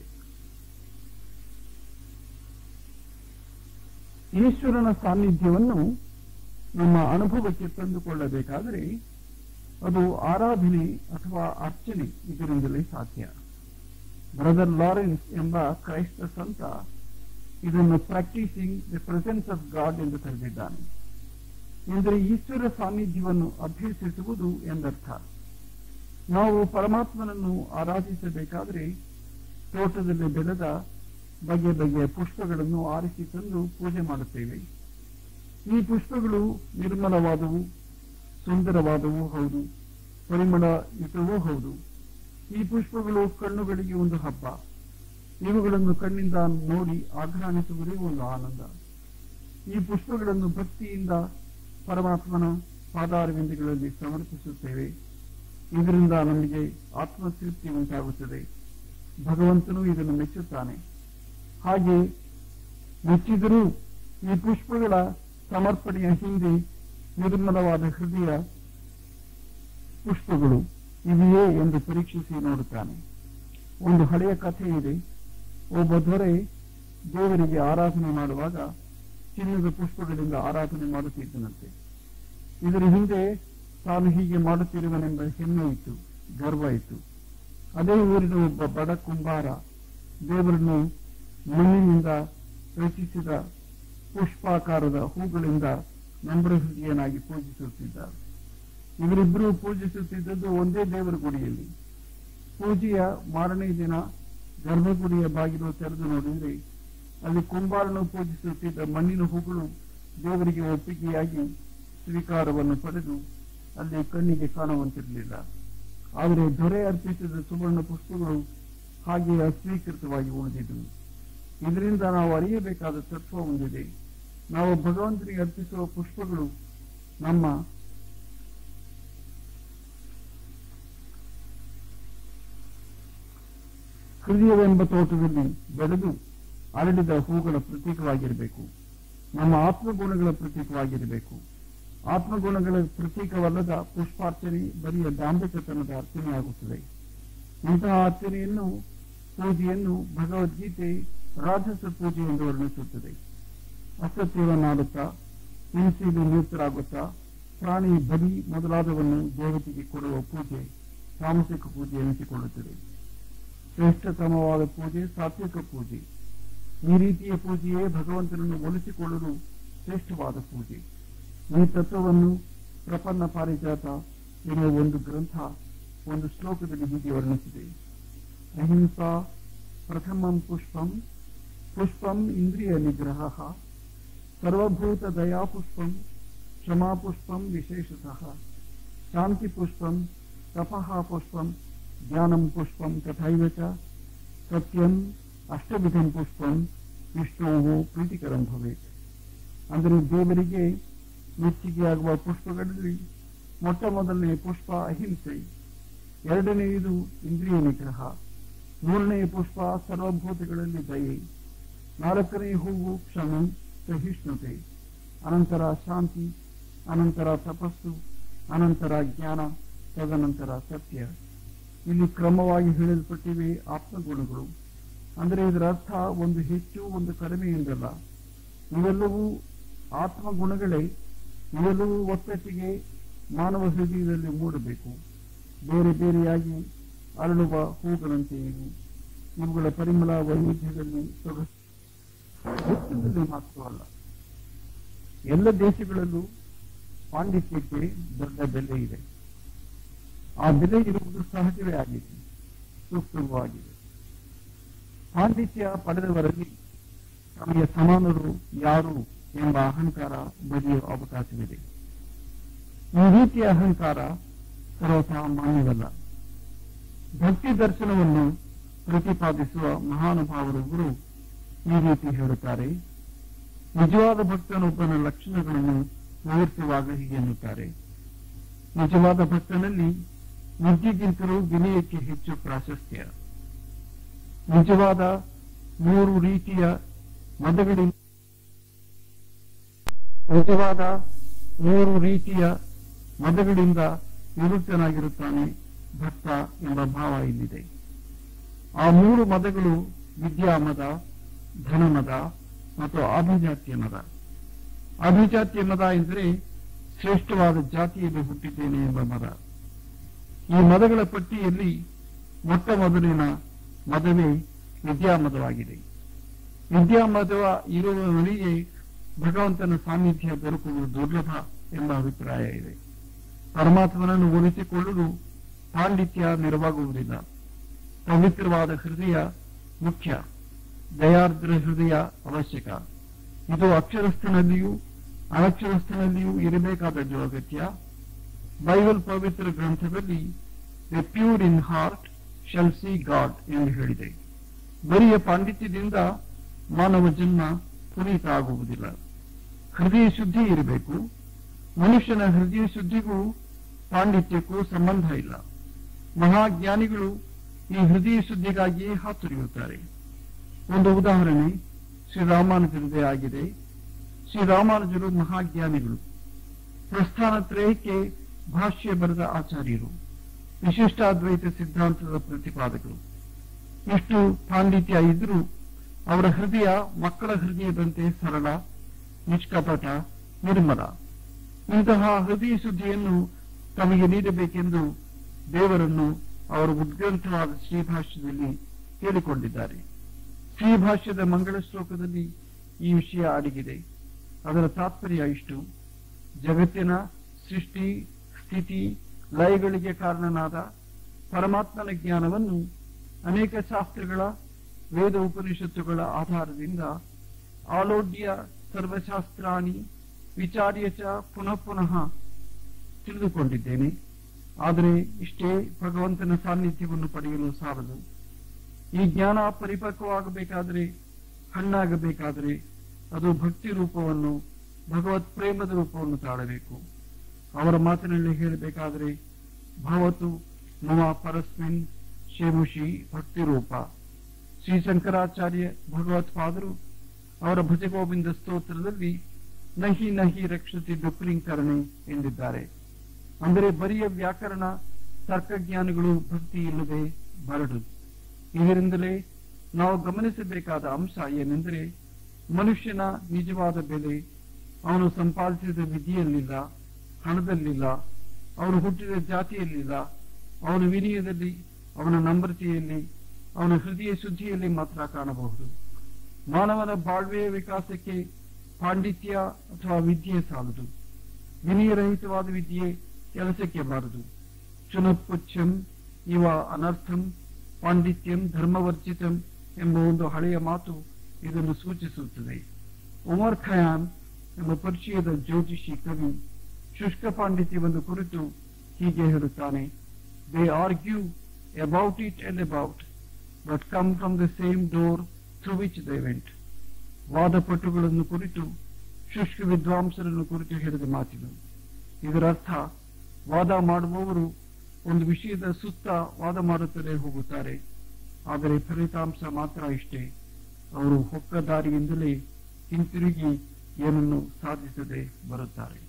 ಈಶ್ವರನ ಸಾನ್ನಿಧ್ಯವನ್ನು ನಮ್ಮ ಅನುಭವಕ್ಕೆ ತಂದುಕೊಳ್ಳಬೇಕಾದರೆ ಅದು ಆರಾಧನೆ ಅಥವಾ ಅರ್ಚನೆ, ಇದರಿಂದಲೇ ಸಾಧ್ಯ. ಬ್ರದರ್ ಲಾರೆನ್ಸ್ ಎಂಬ ಕ್ರೈಸ್ತ ಸಂತ ಇದನ್ನು practising the presence of God ಎಂದು ಕರೆದಿದ್ದಾನೆ. ಎಂದರೆ ಈಶ್ವರ ಸಾನ್ನಿಧ್ಯವನ್ನು ಅಭ್ಯಸಿಸುವುದು ಎಂದರ್ಥ. ನಾವು ಪರಮಾತ್ಮನನ್ನು ಆರಾಧಿಸಬೇಕಾದರೆ ತೋಟದಲ್ಲಿ ಬೆಳೆದ ಬಗೆ ಬಗೆಯ ಪುಷ್ಪಗಳನ್ನು ಆರಿಸಿ ತಂದು ಪೂಜೆ ಮಾಡುತ್ತೇವೆ. ಈ ಪುಷ್ಪಗಳು ನಿರ್ಮಲವಾದವು, ಸುಂದರವಾದವೂ ಹೌದು, ಪರಿಮಳಯುತವೂ ಹೌದು. ಈ ಪುಷ್ಪಗಳು ಕಣ್ಣುಗಳಿಗೆ ಒಂದು ಹಬ್ಬ. ಇವುಗಳನ್ನು ಕಣ್ಣಿಂದ ನೋಡಿ ಆಘ್ರಾಣಿಸುವುದೇ ಒಂದು ಆನಂದ. ಈ ಪುಷ್ಪಗಳನ್ನು ಭಕ್ತಿಯಿಂದ ಪರಮಾತ್ಮನ ಪಾದಾರವಿಂದಗಳಲ್ಲಿ ಸಮರ್ಪಿಸುತ್ತೇವೆ. ಇದರಿಂದ ನಮಗೆ ಆತ್ಮತೃಪ್ತಿ ಉಂಟಾಗುತ್ತದೆ. ಭಗವಂತನು ಇದನ್ನು ಮೆಚ್ಚುತ್ತಾನೆ. ಹಾಗೆ ಮೆಚ್ಚಿದರೂ ಈ ಪುಷ್ಪಗಳ ಸಮರ್ಪಣೆಯ ಹಿಂದೆ ನಿರ್ಮಲವಾದ ಹೃದಯ ಪುಷ್ಪಗಳು ಇವೆಯೇ ಎಂದು ಪರೀಕ್ಷಿಸಿ ನೋಡುತ್ತಾನೆ. ಒಂದು ಹಳೆಯ ಕಥೆ ಇದೆ. ಒಬ್ಬ ದೊರೆ ದೇವರಿಗೆ ಆರಾಧನೆ ಮಾಡುವಾಗ ಚಿನ್ನದ ಪುಷ್ಪಗಳಿಂದ ಆರಾಧನೆ ಮಾಡುತ್ತಿದ್ದನಂತೆ. ಇದರ ಹಿಂದೆ ತಾನು ಹೀಗೆ ಮಾಡುತ್ತಿರುವನೆಂಬ ಹೆಮ್ಮೆ ಇತ್ತು, ಗರ್ವ ಇತ್ತು. ಅದೇ ಊರಿನ ಒಬ್ಬ ಬಡ ಕುಂಬಾರ ದೇವರನ್ನು ಮಣ್ಣಿನಿಂದ ರಚಿಸಿದ ಪುಷ್ಪಾಕಾರದ ಹೂಗಳಿಂದ ನಮ್ರಹೃದಯನಾಗಿ ಪೂಜಿಸುತ್ತಿದ್ದ. ಇವರಿಬ್ಬರೂ ಪೂಜಿಸುತ್ತಿದ್ದದ್ದು ಒಂದೇ ದೇವರ ಗುಡಿಯಲ್ಲಿ. ಪೂಜೆಯ ಮಾರನೇ ದಿನ ಗರ್ಭಗುಡಿಯ ಬಾಗಿಲು ತೆರೆದು ನೋಡಿದರೆ ಅಲ್ಲಿ ಕುಂಬಾರನು ಪೂಜಿಸುತ್ತಿದ್ದ ಮಣ್ಣಿನ ಹೂಗಳು ದೇವರಿಗೆ ಒಪ್ಪಿಗೆಯಾಗಿ ಸ್ವೀಕಾರವನ್ನು ಪಡೆದು ಅಲ್ಲಿ ಕಣ್ಣಿಗೆ ಕಾಣುವಂತಿರಲಿಲ್ಲ. ಆದರೆ ದೊರೆ ಅರ್ಪಿಸಿದ ಸುವರ್ಣ ಪುಷ್ಪಗಳು ಹಾಗೆಯೇ ಅಸ್ವೀಕೃತವಾಗಿ ಉಳಿದಿದ್ದವು. ಇದರಿಂದ ನಾವು ಅರಿಯಬೇಕಾದ ತತ್ವ ಹೊಂದಿದೆ. ನಾವು ಭಗವಂತನಿಗೆ ಅರ್ಪಿಸುವ ಪುಷ್ಪಗಳು ನಮ್ಮ ಹೃದಯವೆಂಬ ತೋಟದಲ್ಲಿ ಬೆಳೆದು ಅರಳಿದ ಹೂಗಳ ಪ್ರತೀಕವಾಗಿರಬೇಕು. ನಮ್ಮ ಆತ್ಮಗುಣಗಳ ಪ್ರತೀಕವಾಗಿರಬೇಕು. ಆತ್ಮಗುಣಗಳ ಪ್ರತೀಕವಲ್ಲದ ಪುಷ್ಪಾರ್ಚನೆ ಬರಿಯ ದಾಂಭಿಕತನದ ಅರ್ಚನೆಯಾಗುತ್ತದೆ. ಇಂತಹ ಅರ್ಚನೆಯನ್ನು ಪೂಜೆಯನ್ನು ಭಗವದ್ಗೀತೆ ರಾಜಸ ಪೂಜೆ ಎಂದು ವರ್ಣಿಸುತ್ತದೆ. ಅಸತ್ಯವನ್ನಾಡುತ್ತಾ, ಹಿಂಸೆಯಲ್ಲಿ ನಿಯುಕ್ತರಾಗುತ್ತಾ, ಪ್ರಾಣಿ ಬಲಿ ಮೊದಲಾದವನ್ನು ದೇವತೆಗೆ ಕೊಡುವ ಪೂಜೆ ತಾಮಸಿಕ ಪೂಜೆ ಎನಿಸಿಕೊಳ್ಳುತ್ತದೆ. ಶ್ರೇಷ್ಠತಮವಾದ ಪೂಜೆ ಸಾತ್ವಿಕ ಪೂಜೆ. ಈ ರೀತಿಯ ಪೂಜೆಯೇ ಭಗವಂತನನ್ನು ಒಲಿಸಿಕೊಳ್ಳಲು ಶ್ರೇಷ್ಠವಾದ ಪೂಜೆ. ಈ ತತ್ವವನ್ನು ಪ್ರಪನ್ನ ಪಾರಿಜಾತ ಎನ್ನುವ ಒಂದು ಗ್ರಂಥ ಒಂದು ಶ್ಲೋಕದಲ್ಲಿ ಹೀಗೆ ವರ್ಣಿಸಿದೆ. ಅಹಿಂಸಾ ಪ್ರಥಮಂ ಪುಷ್ಪಂ ಪುಷ್ಪಂ ಇಂದ್ರಿಯ ನಿಗ್ರಹ ಸರ್ವಭೂತ ದಯಾ ಪುಷ್ಪಂ ಕ್ಷಮಾ ಪುಷ್ಪಂ ವಿಶೇಷತಃ ಶಾಂತಿ ಪುಷ್ಪಂ ತಪಃ ಪುಷ್ಪಂ ಜ್ಞಾನಂ ಪುಷ್ಪಂ ತಥೈವ ಚ ಸತ್ಯಂ ಅಷ್ಟವಿಧಂ ಪುಷ್ಪಂ ವಿಷ್ಣುವು ಪ್ರೀತಿಕರಂ ಭವೇತ್. ಅಂದರೆ ದೇವರಿಗೆ ಮೆಚ್ಚುಗೆಯಾಗುವ ಪುಷ್ಪಗಳಲ್ಲಿ ಮೊಟ್ಟ ಮೊದಲನೆಯ ಪುಷ್ಪ ಅಹಿಂಸೆ, ಎರಡನೆಯದು ಇಂದ್ರಿಯ ನಿಗ್ರಹ, ಮೂರನೆಯ ಪುಷ್ಪ ಸರ್ವಭೂತಗಳಲ್ಲಿ ದಯೆ, ನಾಲ್ಕನೆಯ ಹೂವು ಕ್ಷಮೆ ಸಹಿಷ್ಣುತೆ, ಅನಂತರ ಶಾಂತಿ, ಅನಂತರ ತಪಸ್ಸು, ಅನಂತರ ಜ್ಞಾನ, ತದನಂತರ ಸತ್ಯ. ಇಲ್ಲಿ ಕ್ರಮವಾಗಿ ಹೇಳಲ್ಪಟ್ಟಿವೆ ಆತ್ಮಗುಣಗಳು. ಅಂದರೆ ಇದರ ಅರ್ಥ ಒಂದು ಹೆಚ್ಚು ಒಂದು ಕಡಿಮೆ ಎಂದಲ್ಲ. ಇವೆಲ್ಲವೂ ಆತ್ಮಗುಣಗಳೇ. ಇವೆಲ್ಲವೂ ಒತ್ತಟ್ಟಿಗೆ ಮಾನವ ಹೃದಯದಲ್ಲಿ ಮೂಡಬೇಕು. ಬೇರೆ ಬೇರೆಯಾಗಿ ಅರಳುವ ಹೂಗಳಂತೆ ಇವುಗಳ ಪರಿಮಳ ವೈವಿಧ್ಯದಲ್ಲಿ ಸೊಗಸು ಮಾತ್ರವಲ್ಲ, ಎಲ್ಲ ದೇಶಗಳಲ್ಲೂ ಪಾಂಡಿತ್ಯಕ್ಕೆ ದೊಡ್ಡ ಬೆಲೆ ಇದೆ. ಆ ಬೆಲೆ ಇರುವುದು ಸಹಜವೇ ಆಗಿದೆ, ಸೂಕ್ತವೂ ಆಗಿದೆ. ಪಾಂಡಿತ್ಯ ಪಡೆದವರಲ್ಲಿ ತಮಗೆ ಸಮಾನರು ಯಾರು ಎಂಬ ಅಹಂಕಾರ ಬೆಳೆಯುವ ಅವಕಾಶವಿದೆ. ಈ ರೀತಿಯ ಅಹಂಕಾರ ಸರ್ವಸಾಮಾನ್ಯವಲ್ಲ. ಭಕ್ತಿ ದರ್ಶನವನ್ನು ಪ್ರತಿಪಾದಿಸುವ ಮಹಾನುಭಾವರೊಬ್ಬರು ಈ ರೀತಿ ಹೇಳುತ್ತಾರೆ. ನಿಜವಾದ ಭಕ್ತನೊಬ್ಬನ ಲಕ್ಷಣಗಳನ್ನು ವಿವರಿಸುವಾಗ ಹೀಗೆ ಎನ್ನುತ್ತಾರೆ. ನಿಜವಾದ ಭಕ್ತನಲ್ಲಿ ವಿದ್ಯೆಗಿಂತಲೂ ವಿನಯಕ್ಕೆ ಹೆಚ್ಚು ಪ್ರಾಶಸ್ತ್ಯ. ನಿಜವಾದ ಮೂರು ರೀತಿಯ ಮದಗಳಿಂದ ನಿವೃತ್ತನಾಗಿರುತ್ತಾನೆ ಭಕ್ತ ಎಂಬ ಭಾವ ಇಲ್ಲಿದೆ. ಆ ಮೂರು ಮದಗಳು ವಿದ್ಯಾಮದ, ಧನಮದ ಮತ್ತು ಅಭಿಜಾತ್ಯ ಮದ. ಅಭಿಜಾತ್ಯ ಮದ ಎಂದರೆ ಶ್ರೇಷ್ಠವಾದ ಜಾತಿಯಲ್ಲಿ ಹುಟ್ಟಿದ್ದೇನೆ ಎಂಬ ಮದ. ಈ ಮದಗಳ ಪಟ್ಟಿಯಲ್ಲಿ ಮೊಟ್ಟ ಮೊದಲಿನ ಮದವೇ ವಿದ್ಯಾಮದವಾಗಿದೆ. ವಿದ್ಯಾಮದವ ಇರುವವನಿಗೆ ಭಗವಂತನ ಸಾನ್ನಿಧ್ಯ ದೊರಕುವುದು ದುರ್ಲಭ ಎಂಬ ಅಭಿಪ್ರಾಯ ಇದೆ. ಪರಮಾತ್ಮನನ್ನು ಒಲಿಸಿಕೊಳ್ಳಲು ಪಾಂಡಿತ್ಯ ನೆರವಾಗುವುದಿಲ್ಲ. ಪವಿತ್ರವಾದ ಹೃದಯ ಮುಖ್ಯ. ದಯಾರ್ದ್ರ ಹೃದಯ ಅವಶ್ಯಕ. ಇದು ಅಕ್ಷರಸ್ಥನಲ್ಲಿಯೂ ಅನಕ್ಷರಸ್ಥನಲ್ಲಿಯೂ ಇರಬೇಕಾದ ಅಗತ್ಯ. ಬೈಬಲ್ ಪವಿತ್ರ ಗ್ರಂಥದಲ್ಲಿ the pure in heart shall see God ಎಂದು ಹೇಳಿದೆ. ಬರಿಯ ಪಾಂಡಿತ್ಯದಿಂದ ಮಾನವ ಜನ್ಮ ಪುನೀತ ಆಗುವುದಿಲ್ಲ. ಹೃದಯ ಶುದ್ಧಿ ಇರಬೇಕು. ಮನುಷ್ಯನ ಹೃದಯ ಶುದ್ಧಿಗೂ ಪಾಂಡಿತ್ಯಕ್ಕೂ ಸಂಬಂಧ ಇಲ್ಲ. ಮಹಾಜ್ಞಾನಿಗಳು ಈ ಹೃದಯ ಶುದ್ಧಿಗಾಗಿಯೇ ಹಾತೊರೆಯುತ್ತಾರೆ. ಒಂದು ಉದಾಹರಣೆ ಶ್ರೀರಾಮಾನುಜರದೇ ಆಗಿದೆ. ಶ್ರೀರಾಮಾನುಜರು ಮಹಾಜ್ಞಾನಿಗಳು, ಪ್ರಸ್ಥಾನತ್ರಯಕ್ಕೆ ಭಾಷ್ಯ ಬರೆದ ಆಚಾರ್ಯರು, ವಿಶಿಷ್ಟಾದ್ವೈತ ಸಿದ್ಧಾಂತದ ಪ್ರತಿಪಾದಕರು. ಇಷ್ಟು ಪಾಂಡಿತ್ಯ ಇದ್ರೂ ಅವರ ಹೃದಯ ಮಕ್ಕಳ ಹೃದಯದಂತೆ ಸರಳ, ನಿಷ್ಕಪಟ, ನಿರ್ಮಲ. ಇಂತಹ ಹೃದಯ ಶುದ್ಧಿಯನ್ನು ತಮಗೆ ನೀಡಬೇಕೆಂದು ದೇವರನ್ನು ಅವರ ಉದ್ಗ್ರಂಥವಾದ ಶ್ರೀಭಾಷ್ಯದಲ್ಲಿ ಹೇಳಿಕೊಂಡಿದ್ದಾರೆ. ಶ್ರೀಭಾಷ್ಯದ ಮಂಗಳ ಶ್ಲೋಕದಲ್ಲಿ ಈ ವಿಷಯ ಅಡಗಿದೆ. ಅದರ ತಾತ್ಪರ್ಯ ಇಷ್ಟು: ಜಗತ್ತಿನ ಸೃಷ್ಟಿ, ಸ್ಥಿತಿ, ಲಯಗಳಿಗೆ ಕಾರಣನಾದ ಪರಮಾತ್ಮನ ಜ್ಞಾನವನ್ನು ಅನೇಕ ಶಾಸ್ತ್ರಗಳ, ವೇದ ಉಪನಿಷತ್ತುಗಳ ಆಧಾರದಿಂದ ಆಲೋಡ್ಯ ಸರ್ವಶಾಸ್ತ್ರಾಣಿ ವಿಚಾರ್ಯ ಚ ಪುನಃ ಪುನಃ ತಿಳಿದುಕೊಂಡಿದ್ದೇನೆ. ಆದರೆ ಇಷ್ಟೇ ಭಗವಂತನ ಸಾನ್ನಿಧ್ಯವನ್ನು ಪಡೆಯಲು ಸಾಲದು. ಈ ಜ್ಞಾನ ಪರಿಪಕ್ವವಾಗಬೇಕಾದರೆ, ಹಣ್ಣಾಗಬೇಕಾದರೆ ಅದು ಭಕ್ತಿ ರೂಪವನ್ನು, ಭಗವತ್ ಪ್ರೇಮದ ರೂಪವನ್ನು ತಾಳಬೇಕು. ಅವರ ಮಾತಿನಲ್ಲಿ ಹೇಳಬೇಕಾದರೆ, ಭವತು ಮಮ ಪರಸ್ಮಿನ್ ಶೇಮುಷಿ ಭಕ್ತಿ ರೂಪ. ಶ್ರೀ ಶಂಕರಾಚಾರ್ಯ ಭಗವತ್ಪಾದರು ಅವರ ಭಜಗೋವಿಂದ ಸ್ತೋತ್ರದಲ್ಲಿ ನಹಿ ನಹಿ ರಕ್ಷತಿ ಡುಪ್ಲಿಂಕರಣೆ ಎಂದಿದ್ದಾರೆ. ಅಂದರೆ ಬರಿಯ ವ್ಯಾಕರಣ, ತರ್ಕಜ್ಞಾನಿಗಳು ಭಕ್ತಿ ಇಲ್ಲದೆ ಬರಡು. ಇದರಿಂದಲೇ ನಾವು ಗಮನಿಸಬೇಕಾದ ಅಂಶ ಏನೆಂದರೆ, ಮನುಷ್ಯನ ನಿಜವಾದ ಬೆಲೆ ಅವನು ಸಂಪಾದಿಸಿದ ವಿಧಿಯಲ್ಲಿಲ್ಲ, ಹಣದಲ್ಲಿಲ್ಲ, ಅವನು ಹುಟ್ಟಿದ ಜಾತಿಯಲ್ಲಿಲ್ಲ, ಅವನ ವಿನಯದಲ್ಲಿ, ಅವನ ನಮ್ರತೆಯಲ್ಲಿ, ಅವನ ಹೃದಯ ಶುದ್ಧಿಯಲ್ಲಿ ಮಾತ್ರ ಕಾಣಬಹುದು. ಮಾನವನ ಬಾಳ್ವೆಯ ವಿಕಾಸಕ್ಕೆ ಪಾಂಡಿತ್ಯ ಅಥವಾ ವಿದ್ಯೆ ಸಾಲದು. ವಿನಯರಹಿತವಾದ ವಿದ್ಯೆ ಕೆಲಸಕ್ಕೆ ಬಾರದು. ಚುನಪುಚ್ಛಂ ಇವ ಅನರ್ಥಂ ಪಾಂಡಿತ್ಯಂ ಧರ್ಮವರ್ಜಿತಂ ಎಂಬ ಒಂದು ಹಳೆಯ ಮಾತು ಇದನ್ನು ಸೂಚಿಸುತ್ತದೆ. ಉಮರ್ ಖಯಾಮ್ ಎಂಬ ಪರ್ಷಿಯದ ಜ್ಯೋತಿಷಿ ಕವಿ ಶುಷ್ಕ ಪಾಂಡಿತ್ಯವನ್ನು ಕುರಿತು ಹೀಗೆ ಹೇಳುತ್ತಾನೆ: they argue about it and about, but come from the same door through which they went. ವಾದಪಟುಗಳನ್ನು ಕುರಿತು, ಶುಷ್ಕ ವಿದ್ವಾಂಸರನ್ನು ಕುರಿತು ಹೇಳಿದ ಮಾತಿದು. ಇದರರ್ಥ, ವಾದ ಮಾಡುವವರು ಒಂದು ವಿಷಯದ ಸುತ್ತ ವಾದ ಮಾಡುತ್ತಲೇ ಹೋಗುತ್ತಾರೆ. ಆದರೆ ಫಲಿತಾಂಶ ಮಾತ್ರ ಇಷ್ಟೇ: ಅವರು ಹೊಕ್ಕ ದಾರಿಯಿಂದಲೇ ಹಿಂತಿರುಗಿ ಏನನ್ನು ಸಾಧಿಸದೆ ಬರುತ್ತಾರೆ.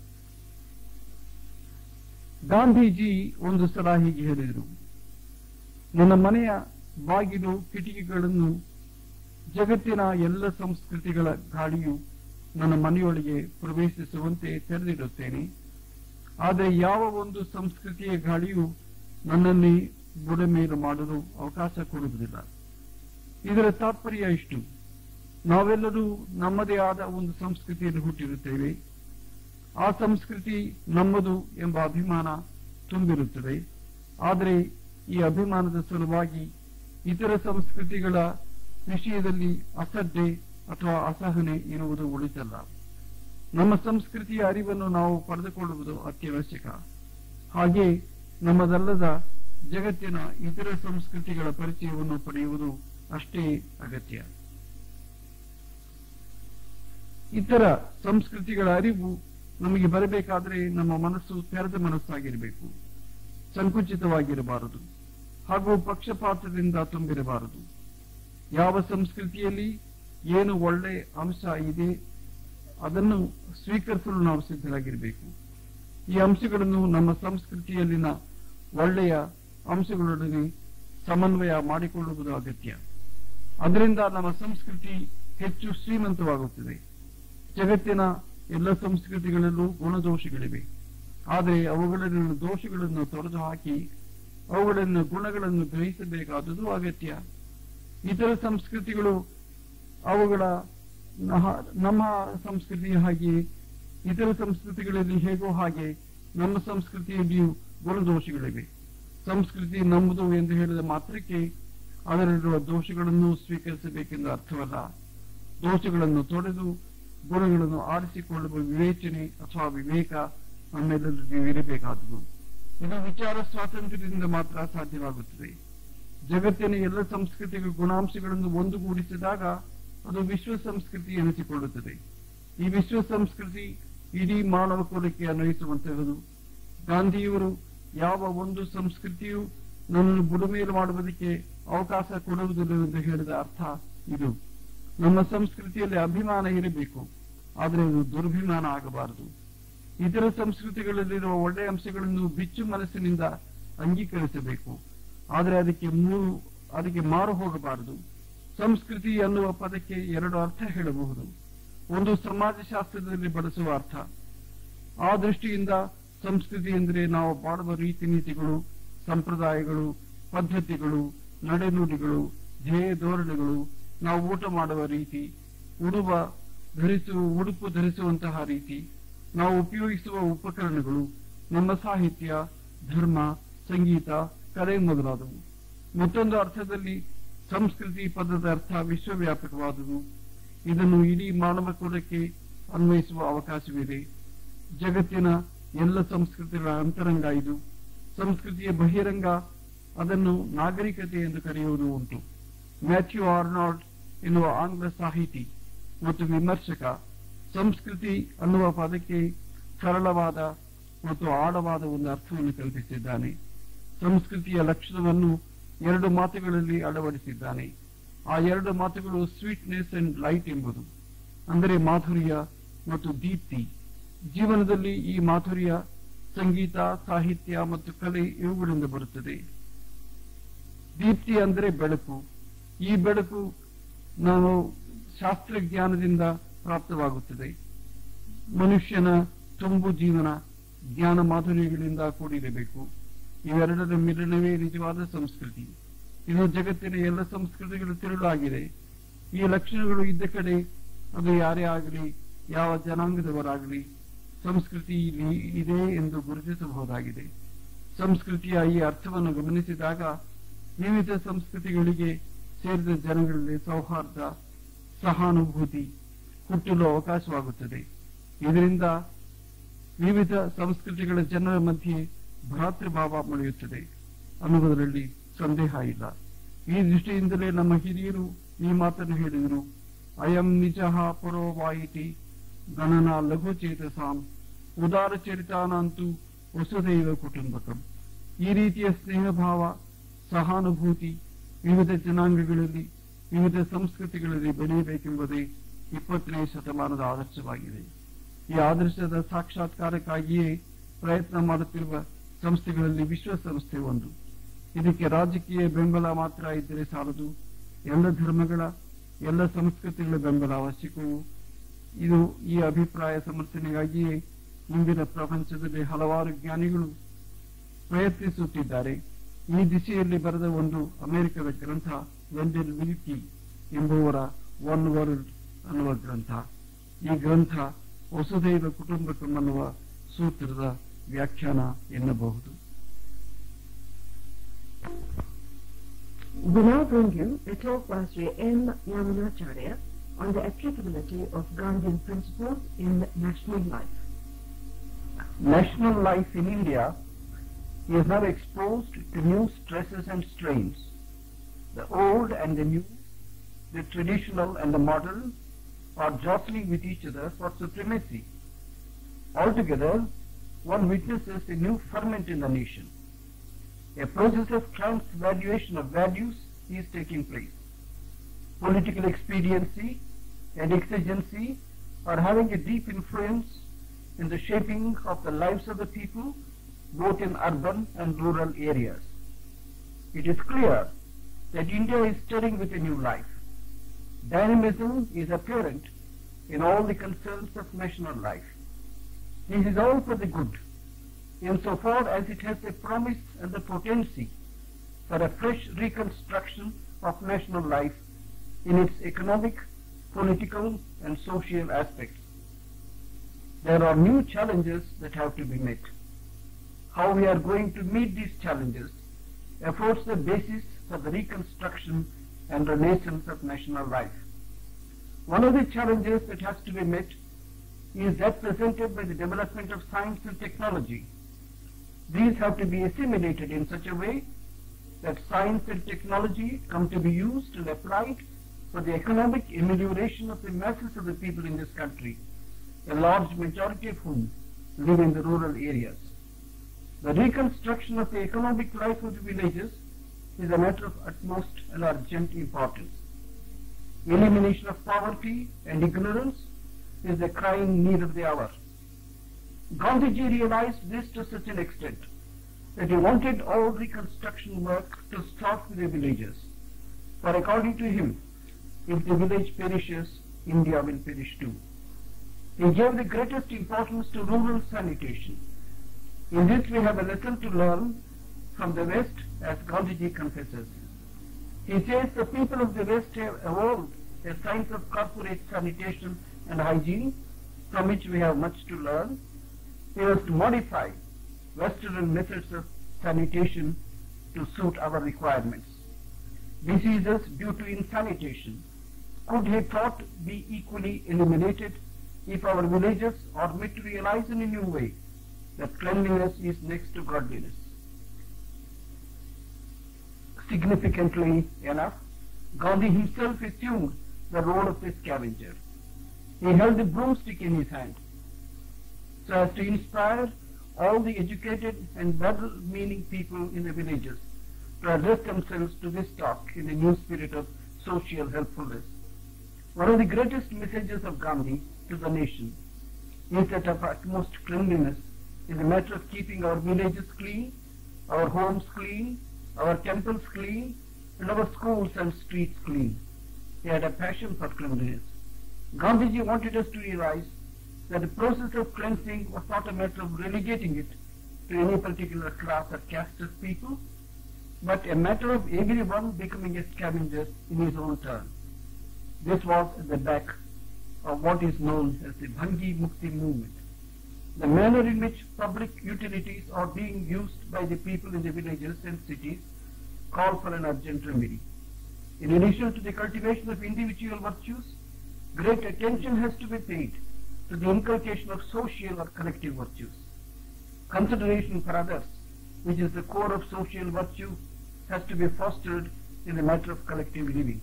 ಗಾಂಧೀಜಿ ಒಂದು ಸಲ ಹೀಗೆ ಹೇಳಿದರು: ನನ್ನ ಮನೆಯ ಬಾಗಿಲು, ಕಿಟಕಿಗಳನ್ನು ಜಗತ್ತಿನ ಎಲ್ಲ ಸಂಸ್ಕೃತಿಗಳ ಗಾಳಿಯು ನನ್ನ ಮನೆಯೊಳಗೆ ಪ್ರವೇಶಿಸುವಂತೆ ತೆರೆದಿಡುತ್ತೇನೆ. ಆದರೆ ಯಾವ ಒಂದು ಸಂಸ್ಕೃತಿಯ ಗಾಳಿಯು ನನ್ನನ್ನೇ ಬುಡಮೇಲು ಮಾಡಲು ಅವಕಾಶ ಕೊಡುವುದಿಲ್ಲ. ಇದರ ತಾತ್ಪರ್ಯ ಇಷ್ಟು: ನಾವೆಲ್ಲರೂ ನಮ್ಮದೇ ಆದ ಒಂದು ಸಂಸ್ಕೃತಿಯಲ್ಲಿ ಹುಟ್ಟಿರುತ್ತೇವೆ. ಆ ಸಂಸ್ಕೃತಿ ನಮ್ಮದು ಎಂಬ ಅಭಿಮಾನ ತುಂಬಿರುತ್ತದೆ. ಆದರೆ ಈ ಅಭಿಮಾನದ ಸಲುವಾಗಿ ಇತರ ಸಂಸ್ಕೃತಿಗಳ ವಿಷಯದಲ್ಲಿ ಅಸಡ್ಡೆ ಅಥವಾ ಅಸಹನೆ ಎನ್ನುವುದು ಉಳಿಸಲ್ಲ. ನಮ್ಮ ಸಂಸ್ಕೃತಿಯ ಅರಿವನ್ನು ನಾವು ಪಡೆದುಕೊಳ್ಳುವುದು ಅತ್ಯವಶ್ಯಕ. ಹಾಗೆ ನಮ್ಮದಲ್ಲದ ಜಗತ್ತಿನ ಇತರ ಸಂಸ್ಕೃತಿಗಳ ಪರಿಚಯವನ್ನು ಪಡೆಯುವುದು ಅಷ್ಟೇ ಅಗತ್ಯ. ಇತರ ಸಂಸ್ಕೃತಿಗಳ ಅರಿವು ನಮಗೆ ಬರಬೇಕಾದರೆ ನಮ್ಮ ಮನಸ್ಸು ತೆರೆದ ಮನಸ್ಸಾಗಿರಬೇಕು, ಸಂಕುಚಿತವಾಗಿರಬಾರದು, ಹಾಗೂ ಪಕ್ಷಪಾತದಿಂದ ತುಂಬಿರಬಾರದು. ಯಾವ ಸಂಸ್ಕೃತಿಯಲ್ಲಿ ಏನು ಒಳ್ಳೆ ಅಂಶ ಇದೆ ಅದನ್ನು ಸ್ವೀಕರಿಸಲು ನಾವು ಸಿದ್ಧರಾಗಿರಬೇಕು. ಈ ಅಂಶಗಳನ್ನು ನಮ್ಮ ಸಂಸ್ಕೃತಿಯಲ್ಲಿನ ಒಳ್ಳೆಯ ಅಂಶಗಳೊಡನೆ ಸಮನ್ವಯ ಮಾಡಿಕೊಳ್ಳುವುದು ಅಗತ್ಯ. ಅದರಿಂದ ನಮ್ಮ ಸಂಸ್ಕೃತಿ ಹೆಚ್ಚು ಶ್ರೀಮಂತವಾಗುತ್ತದೆ. ಜಗತ್ತಿನ ಎಲ್ಲ ಸಂಸ್ಕೃತಿಗಳಲ್ಲೂ ಗುಣದೋಷಗಳಿವೆ. ಆದರೆ ಅವುಗಳಲ್ಲಿನ ದೋಷಗಳನ್ನು ತೊಡೆದು ಹಾಕಿ ಅವುಗಳನ್ನು ಗುಣಗಳನ್ನು ಗ್ರಹಿಸಬೇಕಾದುದು ಅಗತ್ಯ. ಇತರ ಸಂಸ್ಕೃತಿಗಳು ಅವುಗಳ ನಮ್ಮ ಸಂಸ್ಕೃತಿಯ ಹಾಗೆಯೇ ಇತರ ಸಂಸ್ಕೃತಿಗಳಲ್ಲಿ ಹೇಗೋ ಹಾಗೆ ನಮ್ಮ ಸಂಸ್ಕೃತಿಯಲ್ಲಿಯೂ ಗುಣದೋಷಗಳಿವೆ. ಸಂಸ್ಕೃತಿ ನಮ್ಮದು ಎಂದು ಹೇಳಿದ ಮಾತ್ರಕ್ಕೆ ಅದರಲ್ಲಿರುವ ದೋಷಗಳನ್ನು ಸ್ವೀಕರಿಸಬೇಕೆಂದು ಅರ್ಥವಲ್ಲ. ದೋಷಗಳನ್ನು ತೊಡೆದು ಗುಣಗಳನ್ನು ಆರಿಸಿಕೊಳ್ಳುವ ವಿವೇಚನೆ ಅಥವಾ ವಿವೇಕ ನಮ್ಮೆಲ್ಲರಿಗೂ ಇರಬೇಕಾದುದು. ಇದು ವಿಚಾರ ಸ್ವಾತಂತ್ರ್ಯದಿಂದ ಮಾತ್ರ ಸಾಧ್ಯವಾಗುತ್ತದೆ. ಜಗತ್ತಿನ ಎಲ್ಲ ಸಂಸ್ಕೃತಿಗಳ ಗುಣಾಂಶಗಳನ್ನು ಒಂದುಗೂಡಿಸಿದಾಗ ಅದು ವಿಶ್ವ ಸಂಸ್ಕೃತಿ ಎನಿಸಿಕೊಳ್ಳುತ್ತದೆ. ಈ ವಿಶ್ವ ಸಂಸ್ಕೃತಿ ಇಡೀ ಮಾನವ ಕುಲಕ್ಕೆ ಅನ್ವಯಿಸುವಂತಹದು. ಗಾಂಧಿಯವರು ಯಾವ ಒಂದು ಸಂಸ್ಕೃತಿಯು ನನ್ನನ್ನು ಬುಡಮೇಲು ಮಾಡುವುದಕ್ಕೆ ಅವಕಾಶ ಕೊಡುವುದಿಲ್ಲವೆಂದು ಹೇಳಿದ ಅರ್ಥ ಇದು. ನಮ್ಮ ಸಂಸ್ಕೃತಿಯಲ್ಲಿ ಅಭಿಮಾನ ಇರಬೇಕು, ಆದರೆ ಅದು ದುರ್ಭಿಮಾನ ಆಗಬಾರದು. ಇತರ ಸಂಸ್ಕೃತಿಗಳಲ್ಲಿರುವ ಒಳ್ಳೆಯ ಅಂಶಗಳನ್ನು ಬಿಚ್ಚು ಮನಸ್ಸಿನಿಂದ ಅಂಗೀಕರಿಸಬೇಕು, ಆದರೆ ಅದಕ್ಕೆ ಮಾರು ಹೋಗಬಾರದು. ಸಂಸ್ಕೃತಿ ಅನ್ನುವ ಪದಕ್ಕೆ ಎರಡು ಅರ್ಥ ಹೇಳಬಹುದು. ಒಂದು ಸಮಾಜಶಾಸ್ತ್ರದಲ್ಲಿ ಬಳಸುವ ಅರ್ಥ. ಆ ದೃಷ್ಟಿಯಿಂದ ಸಂಸ್ಕೃತಿ ಎಂದರೆ ನಾವು ಬಾಳುವ ರೀತಿ ನೀತಿಗಳು, ಸಂಪ್ರದಾಯಗಳು, ಪದ್ಧತಿಗಳು, ನಡೆನುಡಿಗಳು, ಧ್ಯೇಯ ಧೋರಣೆಗಳು, ನಾವು ಊಟ ಮಾಡುವ ರೀತಿ, ಉಡುಪು ಧರಿಸುವಂತಹ ರೀತಿ, ನಾವು ಉಪಯೋಗಿಸುವ ಉಪಕರಣಗಳು, ನಮ್ಮ ಸಾಹಿತ್ಯ, ಧರ್ಮ, ಸಂಗೀತ, ಕಲೆ ಮೊದಲಾದವು. ಮತ್ತೊಂದು ಅರ್ಥದಲ್ಲಿ ಸಂಸ್ಕೃತಿ ಪದದ ಅರ್ಥ ವಿಶ್ವವ್ಯಾಪಕವಾದುದು. ಇದನ್ನು ಇಡೀ ಮಾನವ ಕುಲಕ್ಕೆ ಅನ್ವಯಿಸುವ ಅವಕಾಶವಿದೆ. ಜಗತ್ತಿನ ಎಲ್ಲ ಸಂಸ್ಕೃತಿಗಳ ಅಂತರಂಗ ಇದು. ಸಂಸ್ಕೃತಿಯ ಬಹಿರಂಗ ಅದನ್ನು ನಾಗರಿಕತೆ ಎಂದು ಕರೆಯುವುದು ಉಂಟು. ಮ್ಯಾಥ್ಯೂ ಆರ್ನಾಲ್ಡ್ ಎನ್ನುವ ಆಂಗ್ಲ ಸಾಹಿತಿ ಮತ್ತು ವಿಮರ್ಶಕ ಸಂಸ್ಕೃತಿ ಅನ್ನುವ ಪದಕ್ಕೆ ಸರಳವಾದ ಮತ್ತು ಆಳವಾದ ಒಂದು ಅರ್ಥವನ್ನು ಕಲ್ಪಿಸಿದ್ದಾನೆ. ಸಂಸ್ಕೃತಿಯ ಲಕ್ಷಣವನ್ನು ಎರಡು ಮಾತುಗಳಲ್ಲಿ ಅಳವಡಿಸಿದ್ದಾನೆ. ಆ ಎರಡು ಮಾತುಗಳು ಸ್ವೀಟ್ನೆಸ್ ಅಂಡ್ ಲೈಟ್ ಎಂಬುದು, ಅಂದರೆ ಮಾಧುರ್ಯ ಮತ್ತು ದೀಪ್ತಿ. ಜೀವನದಲ್ಲಿ ಈ ಮಾಧುರ್ಯ ಸಂಗೀತ, ಸಾಹಿತ್ಯ ಮತ್ತು ಕಲೆ ಇವುಗಳಿಂದ ಬರುತ್ತದೆ. ದೀಪ್ತಿ ಅಂದರೆ ಬೆಳಕು. ಈ ಬೆಳಕು ನಾವು ಶಾಸ್ತ್ರಜ್ಞಾನದಿಂದ ಪ್ರಾಪ್ತವಾಗುತ್ತದೆ. ಮನುಷ್ಯನ ತುಂಬು ಜೀವನ ಜ್ಞಾನ ಮಾಧುರ್ಯಗಳಿಂದ ಕೂಡಿರಬೇಕು. ಇವೆರಡರ ಮಿಲನವೇ ನಿಜವಾದ ಸಂಸ್ಕೃತಿ. ಇದು ಜಗತ್ತಿನ ಎಲ್ಲ ಸಂಸ್ಕೃತಿಗಳ ತಿರುಳಾಗಿದೆ. ಈ ಲಕ್ಷಣಗಳು ಇದ್ದ ಕಡೆ ಅದು ಯಾರೇ ಆಗಲಿ, ಯಾವ ಜನಾಂಗದವರಾಗಲಿ, ಸಂಸ್ಕೃತಿ ಇದೆ ಎಂದು ಗುರುತಿಸಬಹುದಾಗಿದೆ. ಸಂಸ್ಕೃತಿಯ ಈ ಅರ್ಥವನ್ನು ಗಮನಿಸಿದಾಗ ವಿವಿಧ ಸಂಸ್ಕೃತಿಗಳಿಗೆ ಸೇರಿದ ಜನಗಳಲ್ಲಿ ಸೌಹಾರ್ದ, ಸಹಾನುಭೂತಿ ಹುಟ್ಟಲು ಅವಕಾಶವಾಗುತ್ತದೆ. ಇದರಿಂದ ವಿವಿಧ ಸಂಸ್ಕೃತಿಗಳ ಜನರ ಮಧ್ಯೆ ಭ್ರಾತೃಭಾವ ಮೊಳೆಯುತ್ತದೆ ಅನ್ನುವುದರಲ್ಲಿ ಸಂದೇಹ ಇಲ್ಲ. ಈ ದೃಷ್ಟಿಯಿಂದಲೇ ನಮ್ಮ ಹಿರಿಯರು ಈ ಮಾತನ್ನು ಹೇಳಿದರು. ಅಯಂ ನಿಜಃ ಪುರೋವಾಯಿತಿ ಗಣನ ಲಘುಚೇತಸಾಂ ಉದಾರ ಚರಿತಾನಂತೂ ವಸುದೈವ ಕುಟುಂಬಕಂ. ಈ ರೀತಿಯ ಸ್ನೇಹಭಾವ, ಸಹಾನುಭೂತಿ ವಿವಿಧ ಜನಾಂಗಗಳಲ್ಲಿ, ವಿವಿಧ ಸಂಸ್ಕೃತಿಗಳಲ್ಲಿ ಬೆಳೆಯಬೇಕೆಂಬುದೇ 20ನೇ ಶತಮಾನದ ಆದರ್ಶವಾಗಿದೆ. ಈ ಆದರ್ಶದ ಸಾಕ್ಷಾತ್ಕಾರಕ್ಕಾಗಿಯೇ ಪ್ರಯತ್ನ ಮಾಡುತ್ತಿರುವ ಸಂಸ್ಥೆಗಳಲ್ಲಿ ವಿಶ್ವಸಂಸ್ಥೆ ಒಂದು. ಇದಕ್ಕೆ ರಾಜಕೀಯ ಬೆಂಬಲ ಮಾತ್ರ ಇದ್ದರೆ ಸಾಲದು. ಎಲ್ಲ ಧರ್ಮಗಳ, ಎಲ್ಲ ಸಂಸ್ಕೃತಿಗಳ ಬೆಂಬಲ ಅವಶ್ಯಕವು. ಈ ಅಭಿಪ್ರಾಯ ಸಮರ್ಥನೆಗಾಗಿಯೇ ಇಂದಿನ ಪ್ರಪಂಚದಲ್ಲಿ ಹಲವಾರು ಜ್ಞಾನಿಗಳು ಪ್ರಯತ್ನಿಸುತ್ತಿದ್ದಾರೆ. ಈ ದಿಶೆಯಲ್ಲಿ ಬರೆದ ಒಂದು ಅಮೆರಿಕದ ಗ್ರಂಥ ವೆಂಡೆಲ್ ವಿಲ್ಕಿ ಎಂಬುವರ ಒನ್ ವರ್ಲ್ಡ್ ಅನ್ನುವ ಗ್ರಂಥ. ಈ ಗ್ರಂಥ ವಸುದೈವ ಕುಟುಂಬಕಂ ಅನ್ನುವ ಸೂತ್ರದ ವ್ಯಾಖ್ಯಾನ ಎನ್ನಬಹುದು. We now bring you a talk by Sri M. Yamunacharya on the applicability of Gandhian principles in national life. National life in India is now exposed to new stresses and strains. The old and the new, the traditional and the modern are jostling with each other for supremacy. Altogether, one witnesses a new ferment in the nation. A process of transvaluation of values is taking place. Political expediency and exigency are having a deep influence in the shaping of the lives of the people, both in urban and rural areas. It is clear that India is stirring with a new life. Dynamism is apparent in all the concerns of national life. This is all for the good, insofar as it has the promise and the potency for a fresh reconstruction of national life in its economic, political and social aspects. There are new challenges that have to be met. How we are going to meet these challenges affords the basis for the reconstruction and renaissance of national life. One of the challenges that has to be met is that presented by the development of science and technology. These have to be assimilated in such a way that science and technology come to be used and applied for the economic amelioration of the masses of the people in this country, a large majority of whom live in the rural areas. The reconstruction of the economic life of the villages is a matter of utmost and urgent importance. Elimination of poverty and ignorance is the crying need of the hour. Gandhiji realized this to such an extent that he wanted all reconstruction work to start with the villages. For according to him, if the village perishes, India will perish too. He gave the greatest importance to rural sanitation. In this we have a lesson to learn from the West, as Gandhiji confesses. He says the people of the West have evolved a science of corporate sanitation and hygiene, from which we have much to learn. We must modify Western methods of sanitation to suit our requirements. Diseases due to insanitation could, he thought, be equally eliminated if our villages are made to realize in a new way that cleanliness is next to godliness. Significantly enough, Gandhi himself assumed the role of a scavenger. He held a broomstick in his hand so as to inspire all the educated and well-meaning people in the villages to address themselves to this task in a new spirit of social helpfulness. One of the greatest messages of Gandhi to the nation is that of utmost cleanliness in the matter of keeping our villages clean, our homes clean, our temples clean, and our schools and streets clean. He had a passion for cleanliness. Gandhiji wanted us to realize that the process of cleansing was not a matter of relegating it to any particular class or caste of people, but a matter of everyone becoming a scavenger in his own turn. This was at the back of what is known as the Bhangi Mukti movement. The manner in which public utilities are being used by the people in the villages and cities call for an urgent remedy. In addition to the cultivation of individual virtues, great attention has to be paid to the inculcation of social or collective virtues. Consideration for others, which is the core of social virtue, has to be fostered in the matter of collective living.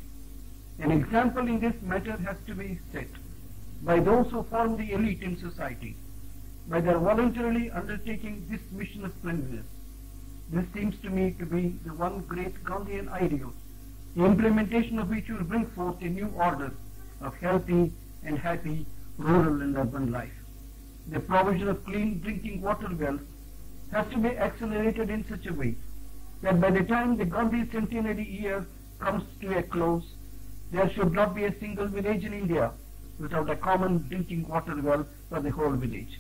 An example in this matter has to be set by those who form the elite in society, by their voluntarily undertaking this mission of cleanliness. This seems to me to be the one great Gandhian ideal, the implementation of which will bring forth a new order of healthy and happy rural and urban life. The provision of clean drinking water wells has to be accelerated in such a way that by the time the Gandhi centenary year comes to a close, there should not be a single village in India without a common drinking water well for the whole village.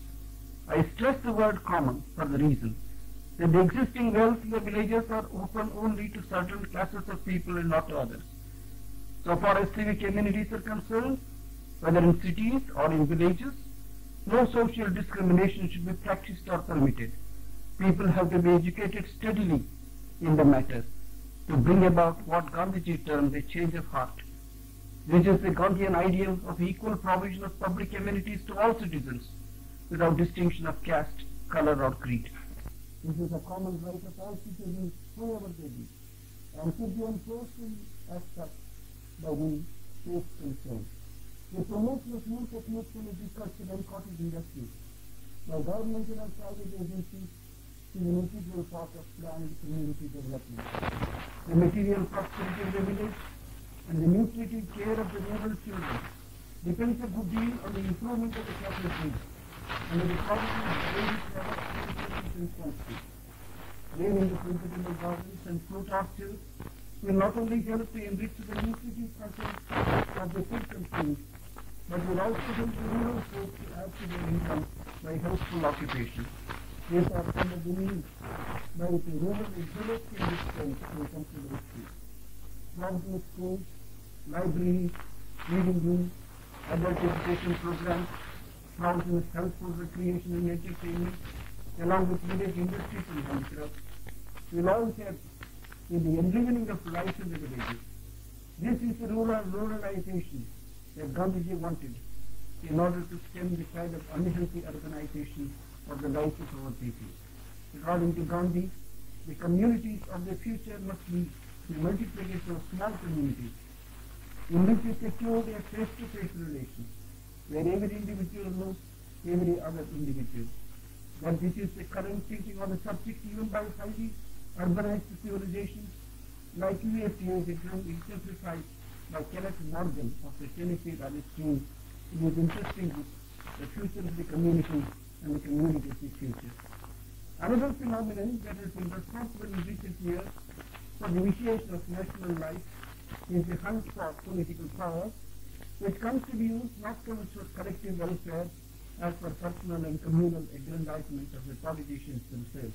I stress the word common for the reason that the existing wells in the villages are open only to certain classes of people and not to others. So far as civic amenities are concerned, whether in cities or in villages, no social discrimination should be practiced or permitted. People have to be educated steadily in the matter to bring about what Gandhiji termed a change of heart. This is the Gandhian ideal of equal provision of public amenities to all citizens without distinction of caste, color or creed. This is a common right of all citizens, whoever they be, and should be enforced as such by the states concerned. The promotion of new techniques in agriculture and cottage industries by governmental and private agencies is an integral part of planned community development. The material prosperity of the village and the nutritive care of the rural children depends a good deal on the improvement of the cattle breed and the quality of dairy products and quantity. Raising the vegetable gardens and fruit orchards will not only help to enrich the nutritive content of the food consumed, but will also help the rural folk to add to their income by healthful occupation. These are some of the means by which the rural is developed in this sense when it comes to the history. Provision schools, libraries, reading rooms, adult education programs, provision of helpful recreation and entertainment, along with village industries and handicrafts, will all help in the enlivening of life in the villages. This is the ruralization that Gandhiji wanted in order to stem the tide of unhealthy urbanization of the life of our people. According to Gandhi, The communities of the future must be the multiplication of small communities in which is secured a face-to-face relation, where every individual knows every other individual. That this is the current thinking on the subject even by highly urbanized civilizations like USA is exemplified by Kenneth Morgan of the Tennessee Valley School in his interesting book, The Future of the Community and the Community of the Future. Another phenomenon that has been responsible in recent years for the initiation of national life is the hunt for political power, which comes to be used not so much for collective welfare as for personal and communal aggrandizement of the politicians themselves.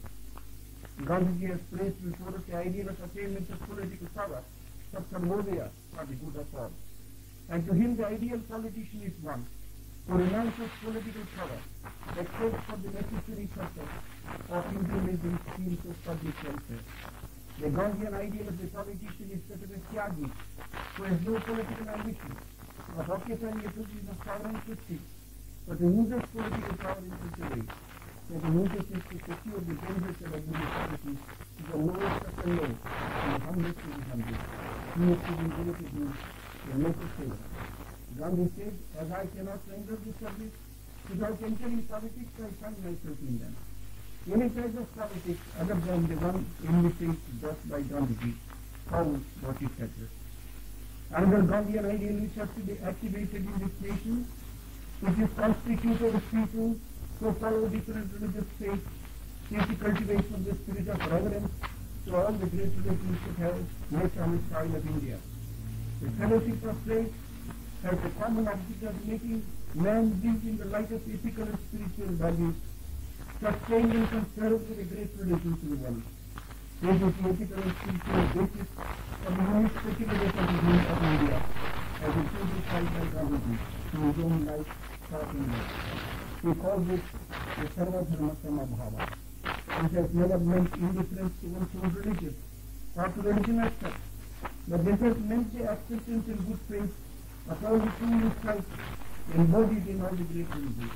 Gandhiji has placed before us the ideal of attainment of political power, for Sarvodaya, for the good of all. And to him the ideal politician is one who renounces political power except for the necessary purpose of implementing schemes of public welfare. The Gandhian ideal of the politician is that of a tyagi who has no political ambition of occupying a position of power and prestige, but who uses political power in such a way that he uses it to secure the benefits of administration to the lowest of the low and the humblest of the humble. He is to be relatively the necessary. Gandhi said, as I cannot render this service without entering politics, I find myself in them. Any type of politics other than the one envisaged just by Gandhiji found what is better. Another Gandhian ideal which has to be activated in this nation, which is constituted of people who follow different religious faiths, is the cultivation of the spirit of reverence to all the great religions that have nature on the soil of India. The fellowship of faith has the common object of making man live in the light of ethical and spiritual values, sustained and conserved with the great religions of the world. This is the ethical and spiritual basis of the most speculative of India, as exemplified by Gandhiji in his own life, thought and work. He calls it the Sarva-dharma Samabhava, which has never meant indifference to one's own religion or to religion as such, but this has meant the acceptance and good faith of all the true Christ embodied in all the great religions.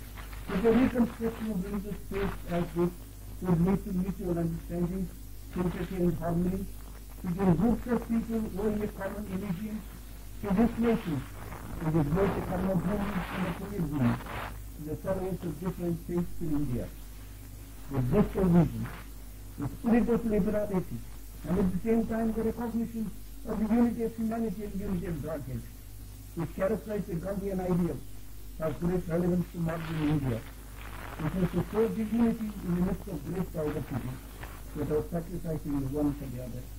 But the reconstruction of religious faith as this would lead to mutual understanding, sympathy and harmony between groups of people owing a common allegiance to this nation, which is both a common home and a community, in the service of different faiths in India. With this vision, the spirit of liberality, and at the same time the recognition of the unity of humanity and unity of Godhead, which characterize the Gandhian ideal, has great relevance to modern India, which is to forge the unity in the midst of great diversity, without sacrificing the one for the other.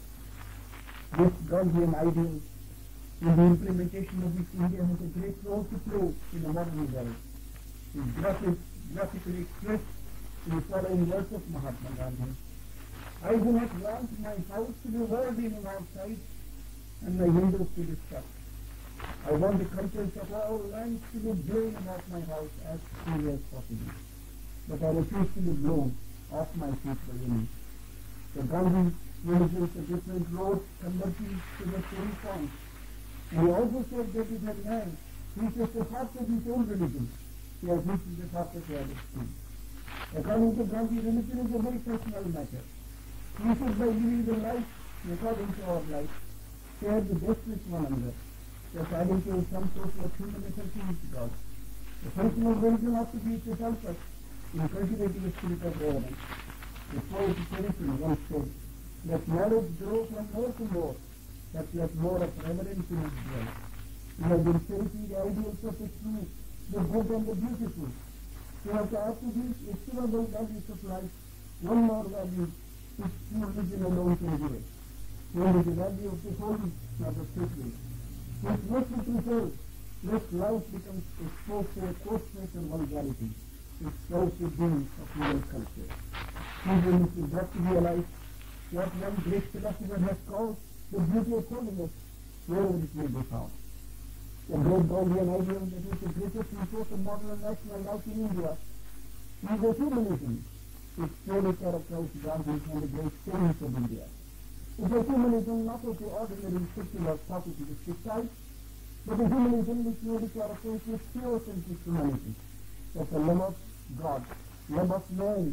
This Gandhian ideal, in the implementation of which India has a great role to play in the modern world, is graphically expressed in the following words of Mahatma Gandhi. I do not want my house to be walled in on all sides and my windows to be shut. I want the curtains of all lands to be blown about my house as freely as possible, but I refuse to be blown off my feet by any. The Gandhi uses the different roads converging to the same point. And he also said that if a man reaches the heart of his own religion, he has reached the heart of the other too. According to Gandhi, religion is a very personal matter. We should, by living the life according to our life, share the best with one another, thus adding to some sort of human affection with God. The function of religion ought to be to help us in cultivating a spirit of reverence. The poet Philosopher once said, let knowledge grow from more to more, but let more of reverence in its dwell. We have been cherishing the ideals of the true, the good and the beautiful. We have to add to these estimable values of life one more value which true religion alone can give us, namely the value of the holy, not the sacred. Which must be preserved, lest life becomes exposed to a coarseness and vulgarity, which serves the doom of human culture. Children should got to realize what one great philosopher has called the beauty of holiness, wherever it may be found. The great Gandhian ideal that is the greatest import of modern national life in India is a humanism, which truly characterizes Gandhi and the great saints of India. It's a humanism not of the ordinary secular positivistic type, but a humanism which really characterizes pure sensitive humanity, that the love of God, love of man,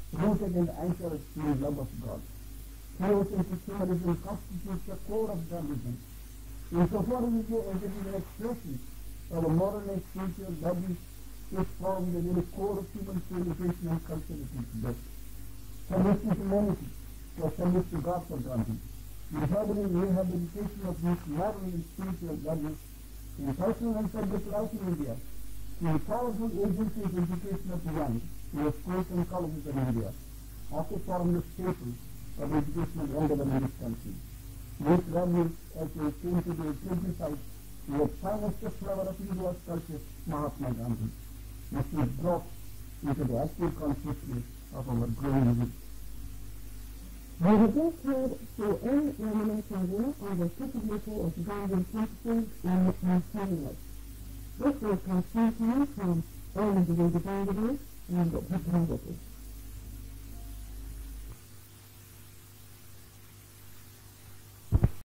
rooted and anchored in love of God. Theocentric humanism constitutes the core of Gandhism. Insofar as it is an expression of a moral and spiritual values, it forms the very core of human civilization and culture today. Service to humanity was service to God for Gandhi. The rehabilitation of these moral and spiritual values in personal and public life in India, the powerful agency of education of the young in the schools and colleges of India, also form the staple of educational endeavor in this country. These values, as they came to be exemplified in the finest flower of India's culture, Mahatma Gandhi, which was brought into the active consciousness of our growing youth. We have just heard Prof S. Yamunacharya on the principle of Gandhian principles and framework. This will conclude me from all of the Veda Griha and the Hardwicke.